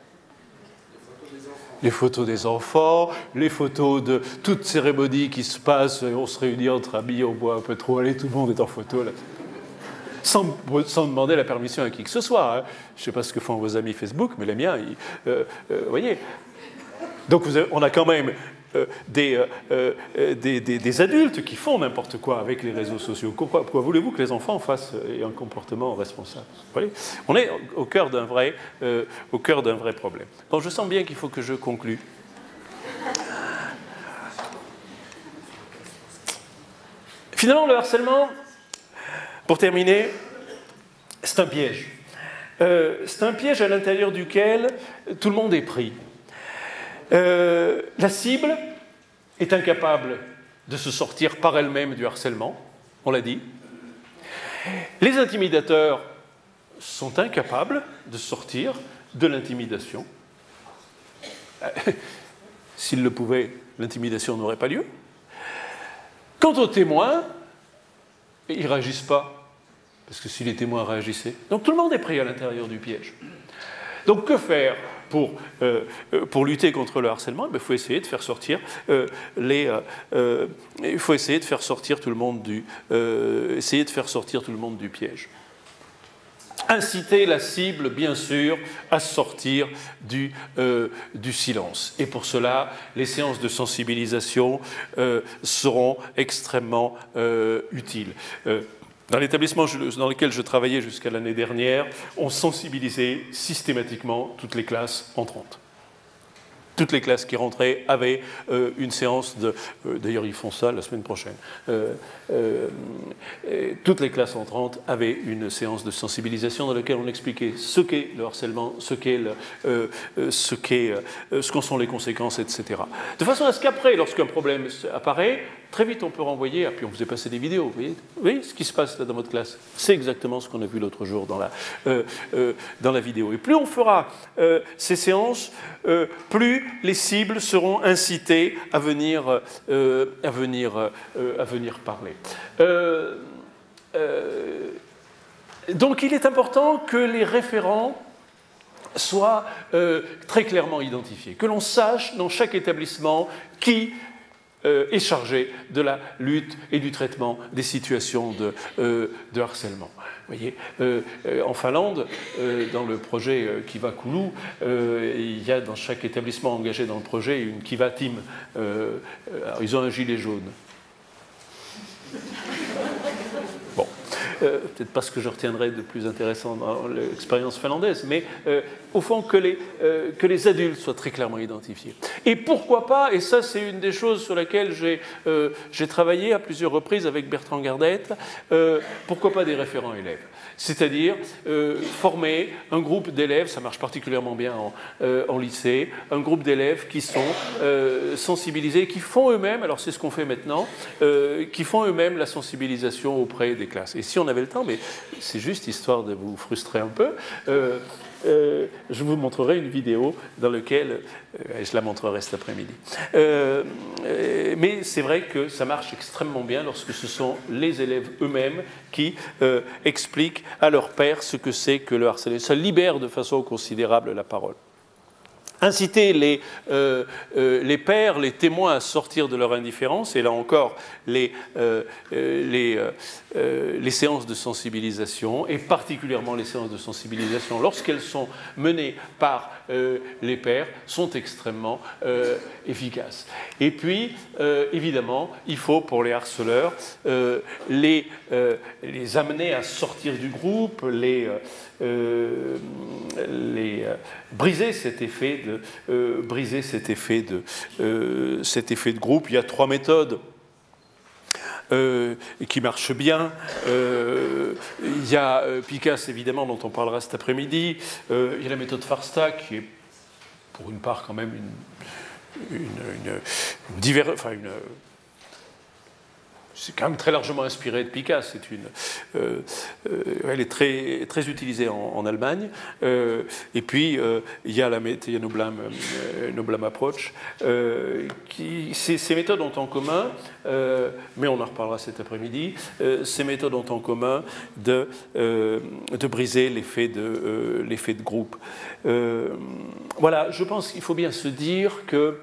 Les photos des enfants, les photos de toute cérémonie qui se passe, on se réunit entre amis, on boit un peu trop, allez, tout le monde est en photo là. Sans, sans demander la permission à qui que ce soit. Hein. Je ne sais pas ce que font vos amis Facebook, mais les miens, ils, euh, euh, vous voyez. Donc vous avez, on a quand même euh, des, euh, des, des, des adultes qui font n'importe quoi avec les réseaux sociaux. Pourquoi, pourquoi voulez-vous que les enfants fassent un comportement responsable? Vous voyez, on est au cœur d'un vrai, euh, au cœur d'un vrai problème. Bon, je sens bien qu'il faut que je conclue. Finalement, le harcèlement, pour terminer, c'est un piège. Euh, c'est un piège à l'intérieur duquel tout le monde est pris. Euh, la cible est incapable de se sortir par elle-même du harcèlement, on l'a dit. Les intimidateurs sont incapables de sortir de l'intimidation. S'ils le pouvaient, l'intimidation n'aurait pas lieu. Quant aux témoins, ils ne réagissent pas. Parce que si les témoins réagissaient... Donc tout le monde est pris à l'intérieur du piège. Donc que faire pour, euh, pour lutter contre le harcèlement? Il faut essayer de faire sortir euh, les... Euh, euh, il faut essayer de faire sortir tout le monde du... Euh, essayer de faire sortir tout le monde du piège. Inciter la cible, bien sûr, à sortir du, euh, du silence. Et pour cela, les séances de sensibilisation euh, seront extrêmement euh, utiles. Euh, Dans l'établissement dans lequel je travaillais jusqu'à l'année dernière, on sensibilisait systématiquement toutes les classes entrantes. toutes les classes qui rentraient avaient euh, une séance de... Euh, D'ailleurs, ils font ça la semaine prochaine. Euh, euh, toutes les classes entrantes avaient une séance de sensibilisation dans laquelle on expliquait ce qu'est le harcèlement, ce qu'est le, euh, ce qu'est, euh, ce qu'en sont les conséquences, et cetera. De façon à ce qu'après, lorsqu'un problème apparaît, très vite on peut renvoyer, et puis on vous a passé des vidéos, vous voyez, vous voyez ce qui se passe là dans votre classe? C'est exactement ce qu'on a vu l'autre jour dans la, euh, euh, dans la vidéo. Et plus on fera euh, ces séances, euh, plus les cibles seront incitées à venir, euh, à venir, euh, à venir parler. Euh, euh, donc il est important que les référents soient euh, très clairement identifiés, que l'on sache dans chaque établissement qui euh, est chargé de la lutte et du traitement des situations de, euh, de harcèlement. Vous voyez, euh, euh, en Finlande, euh, dans le projet euh, Kiva Kulu, euh, il y a dans chaque établissement engagé dans le projet une Kiva Team. Euh, alors ils ont un gilet jaune. Bon. Euh, peut-être pas ce que je retiendrai de plus intéressant dans l'expérience finlandaise, mais euh, au fond que les, euh, que les adultes soient très clairement identifiés. Et pourquoi pas, et ça c'est une des choses sur laquelle j'ai euh, j'ai travaillé à plusieurs reprises avec Bertrand Gardette, euh, pourquoi pas des référents élèves? C'est-à-dire euh, former un groupe d'élèves, ça marche particulièrement bien en, euh, en lycée, un groupe d'élèves qui sont euh, sensibilisés, qui font eux-mêmes, alors c'est ce qu'on fait maintenant, euh, qui font eux-mêmes la sensibilisation auprès des classes. Et si on avait le temps, mais c'est juste histoire de vous frustrer un peu, euh, euh, je vous montrerai une vidéo dans laquelle, euh, je la montrerai cet après-midi. Euh, euh, mais c'est vrai que ça marche extrêmement bien lorsque ce sont les élèves eux-mêmes qui euh, expliquent à leurs pairs ce que c'est que le harcèlement. Ça libère de façon considérable la parole. Inciter les, euh, euh, les pairs, les témoins à sortir de leur indifférence, et là encore, les, euh, les, euh, les séances de sensibilisation, et particulièrement les séances de sensibilisation, lorsqu'elles sont menées par euh, les pairs, sont extrêmement euh, efficaces. Et puis, euh, évidemment, il faut, pour les harceleurs, euh, les, euh, les amener à sortir du groupe, les... Euh, Euh, les, euh, briser cet effet de, euh, briser cet effet de, euh, cet effet de groupe. Il y a trois méthodes euh, qui marchent bien. Euh, il y a euh, PICAS, évidemment, dont on parlera cet après-midi. Euh, il y a la méthode FARSTA, qui est pour une part quand même une, une, une, une, divers, enfin une c'est quand même très largement inspiré de PICAS. C'est une, euh, euh, elle est très, très utilisée en, en Allemagne. Euh, et puis, euh, il y a la il y a Noblam, euh, Noblam Approach. Euh, qui, ces, ces méthodes ont en commun, euh, mais on en reparlera cet après-midi, euh, ces méthodes ont en commun de, euh, de briser l'effet de, euh, l'effet de groupe. Euh, voilà, je pense qu'il faut bien se dire que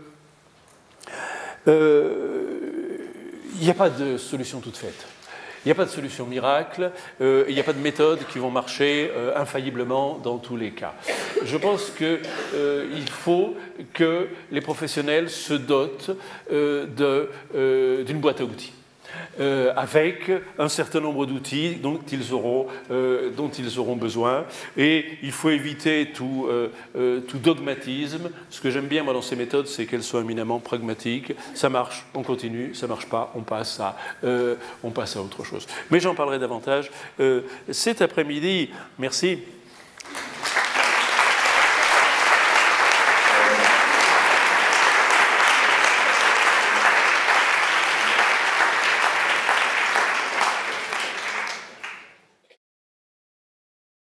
euh, il n'y a pas de solution toute faite. Il n'y a pas de solution miracle, euh, il n'y a pas de méthodes qui vont marcher euh, infailliblement dans tous les cas. Je pense qu'il euh, faut que les professionnels se dotent euh, de, euh, d'une boîte à outils. Euh, avec un certain nombre d'outils dont ils auront, euh, dont ils auront besoin. Et il faut éviter tout, euh, euh, tout dogmatisme. Ce que j'aime bien moi dans ces méthodes, c'est qu'elles soient éminemment pragmatiques. Ça marche, on continue. Ça ne marche pas, on passe à, euh, on passe à autre chose. Mais j'en parlerai davantage euh, cet après-midi. Merci.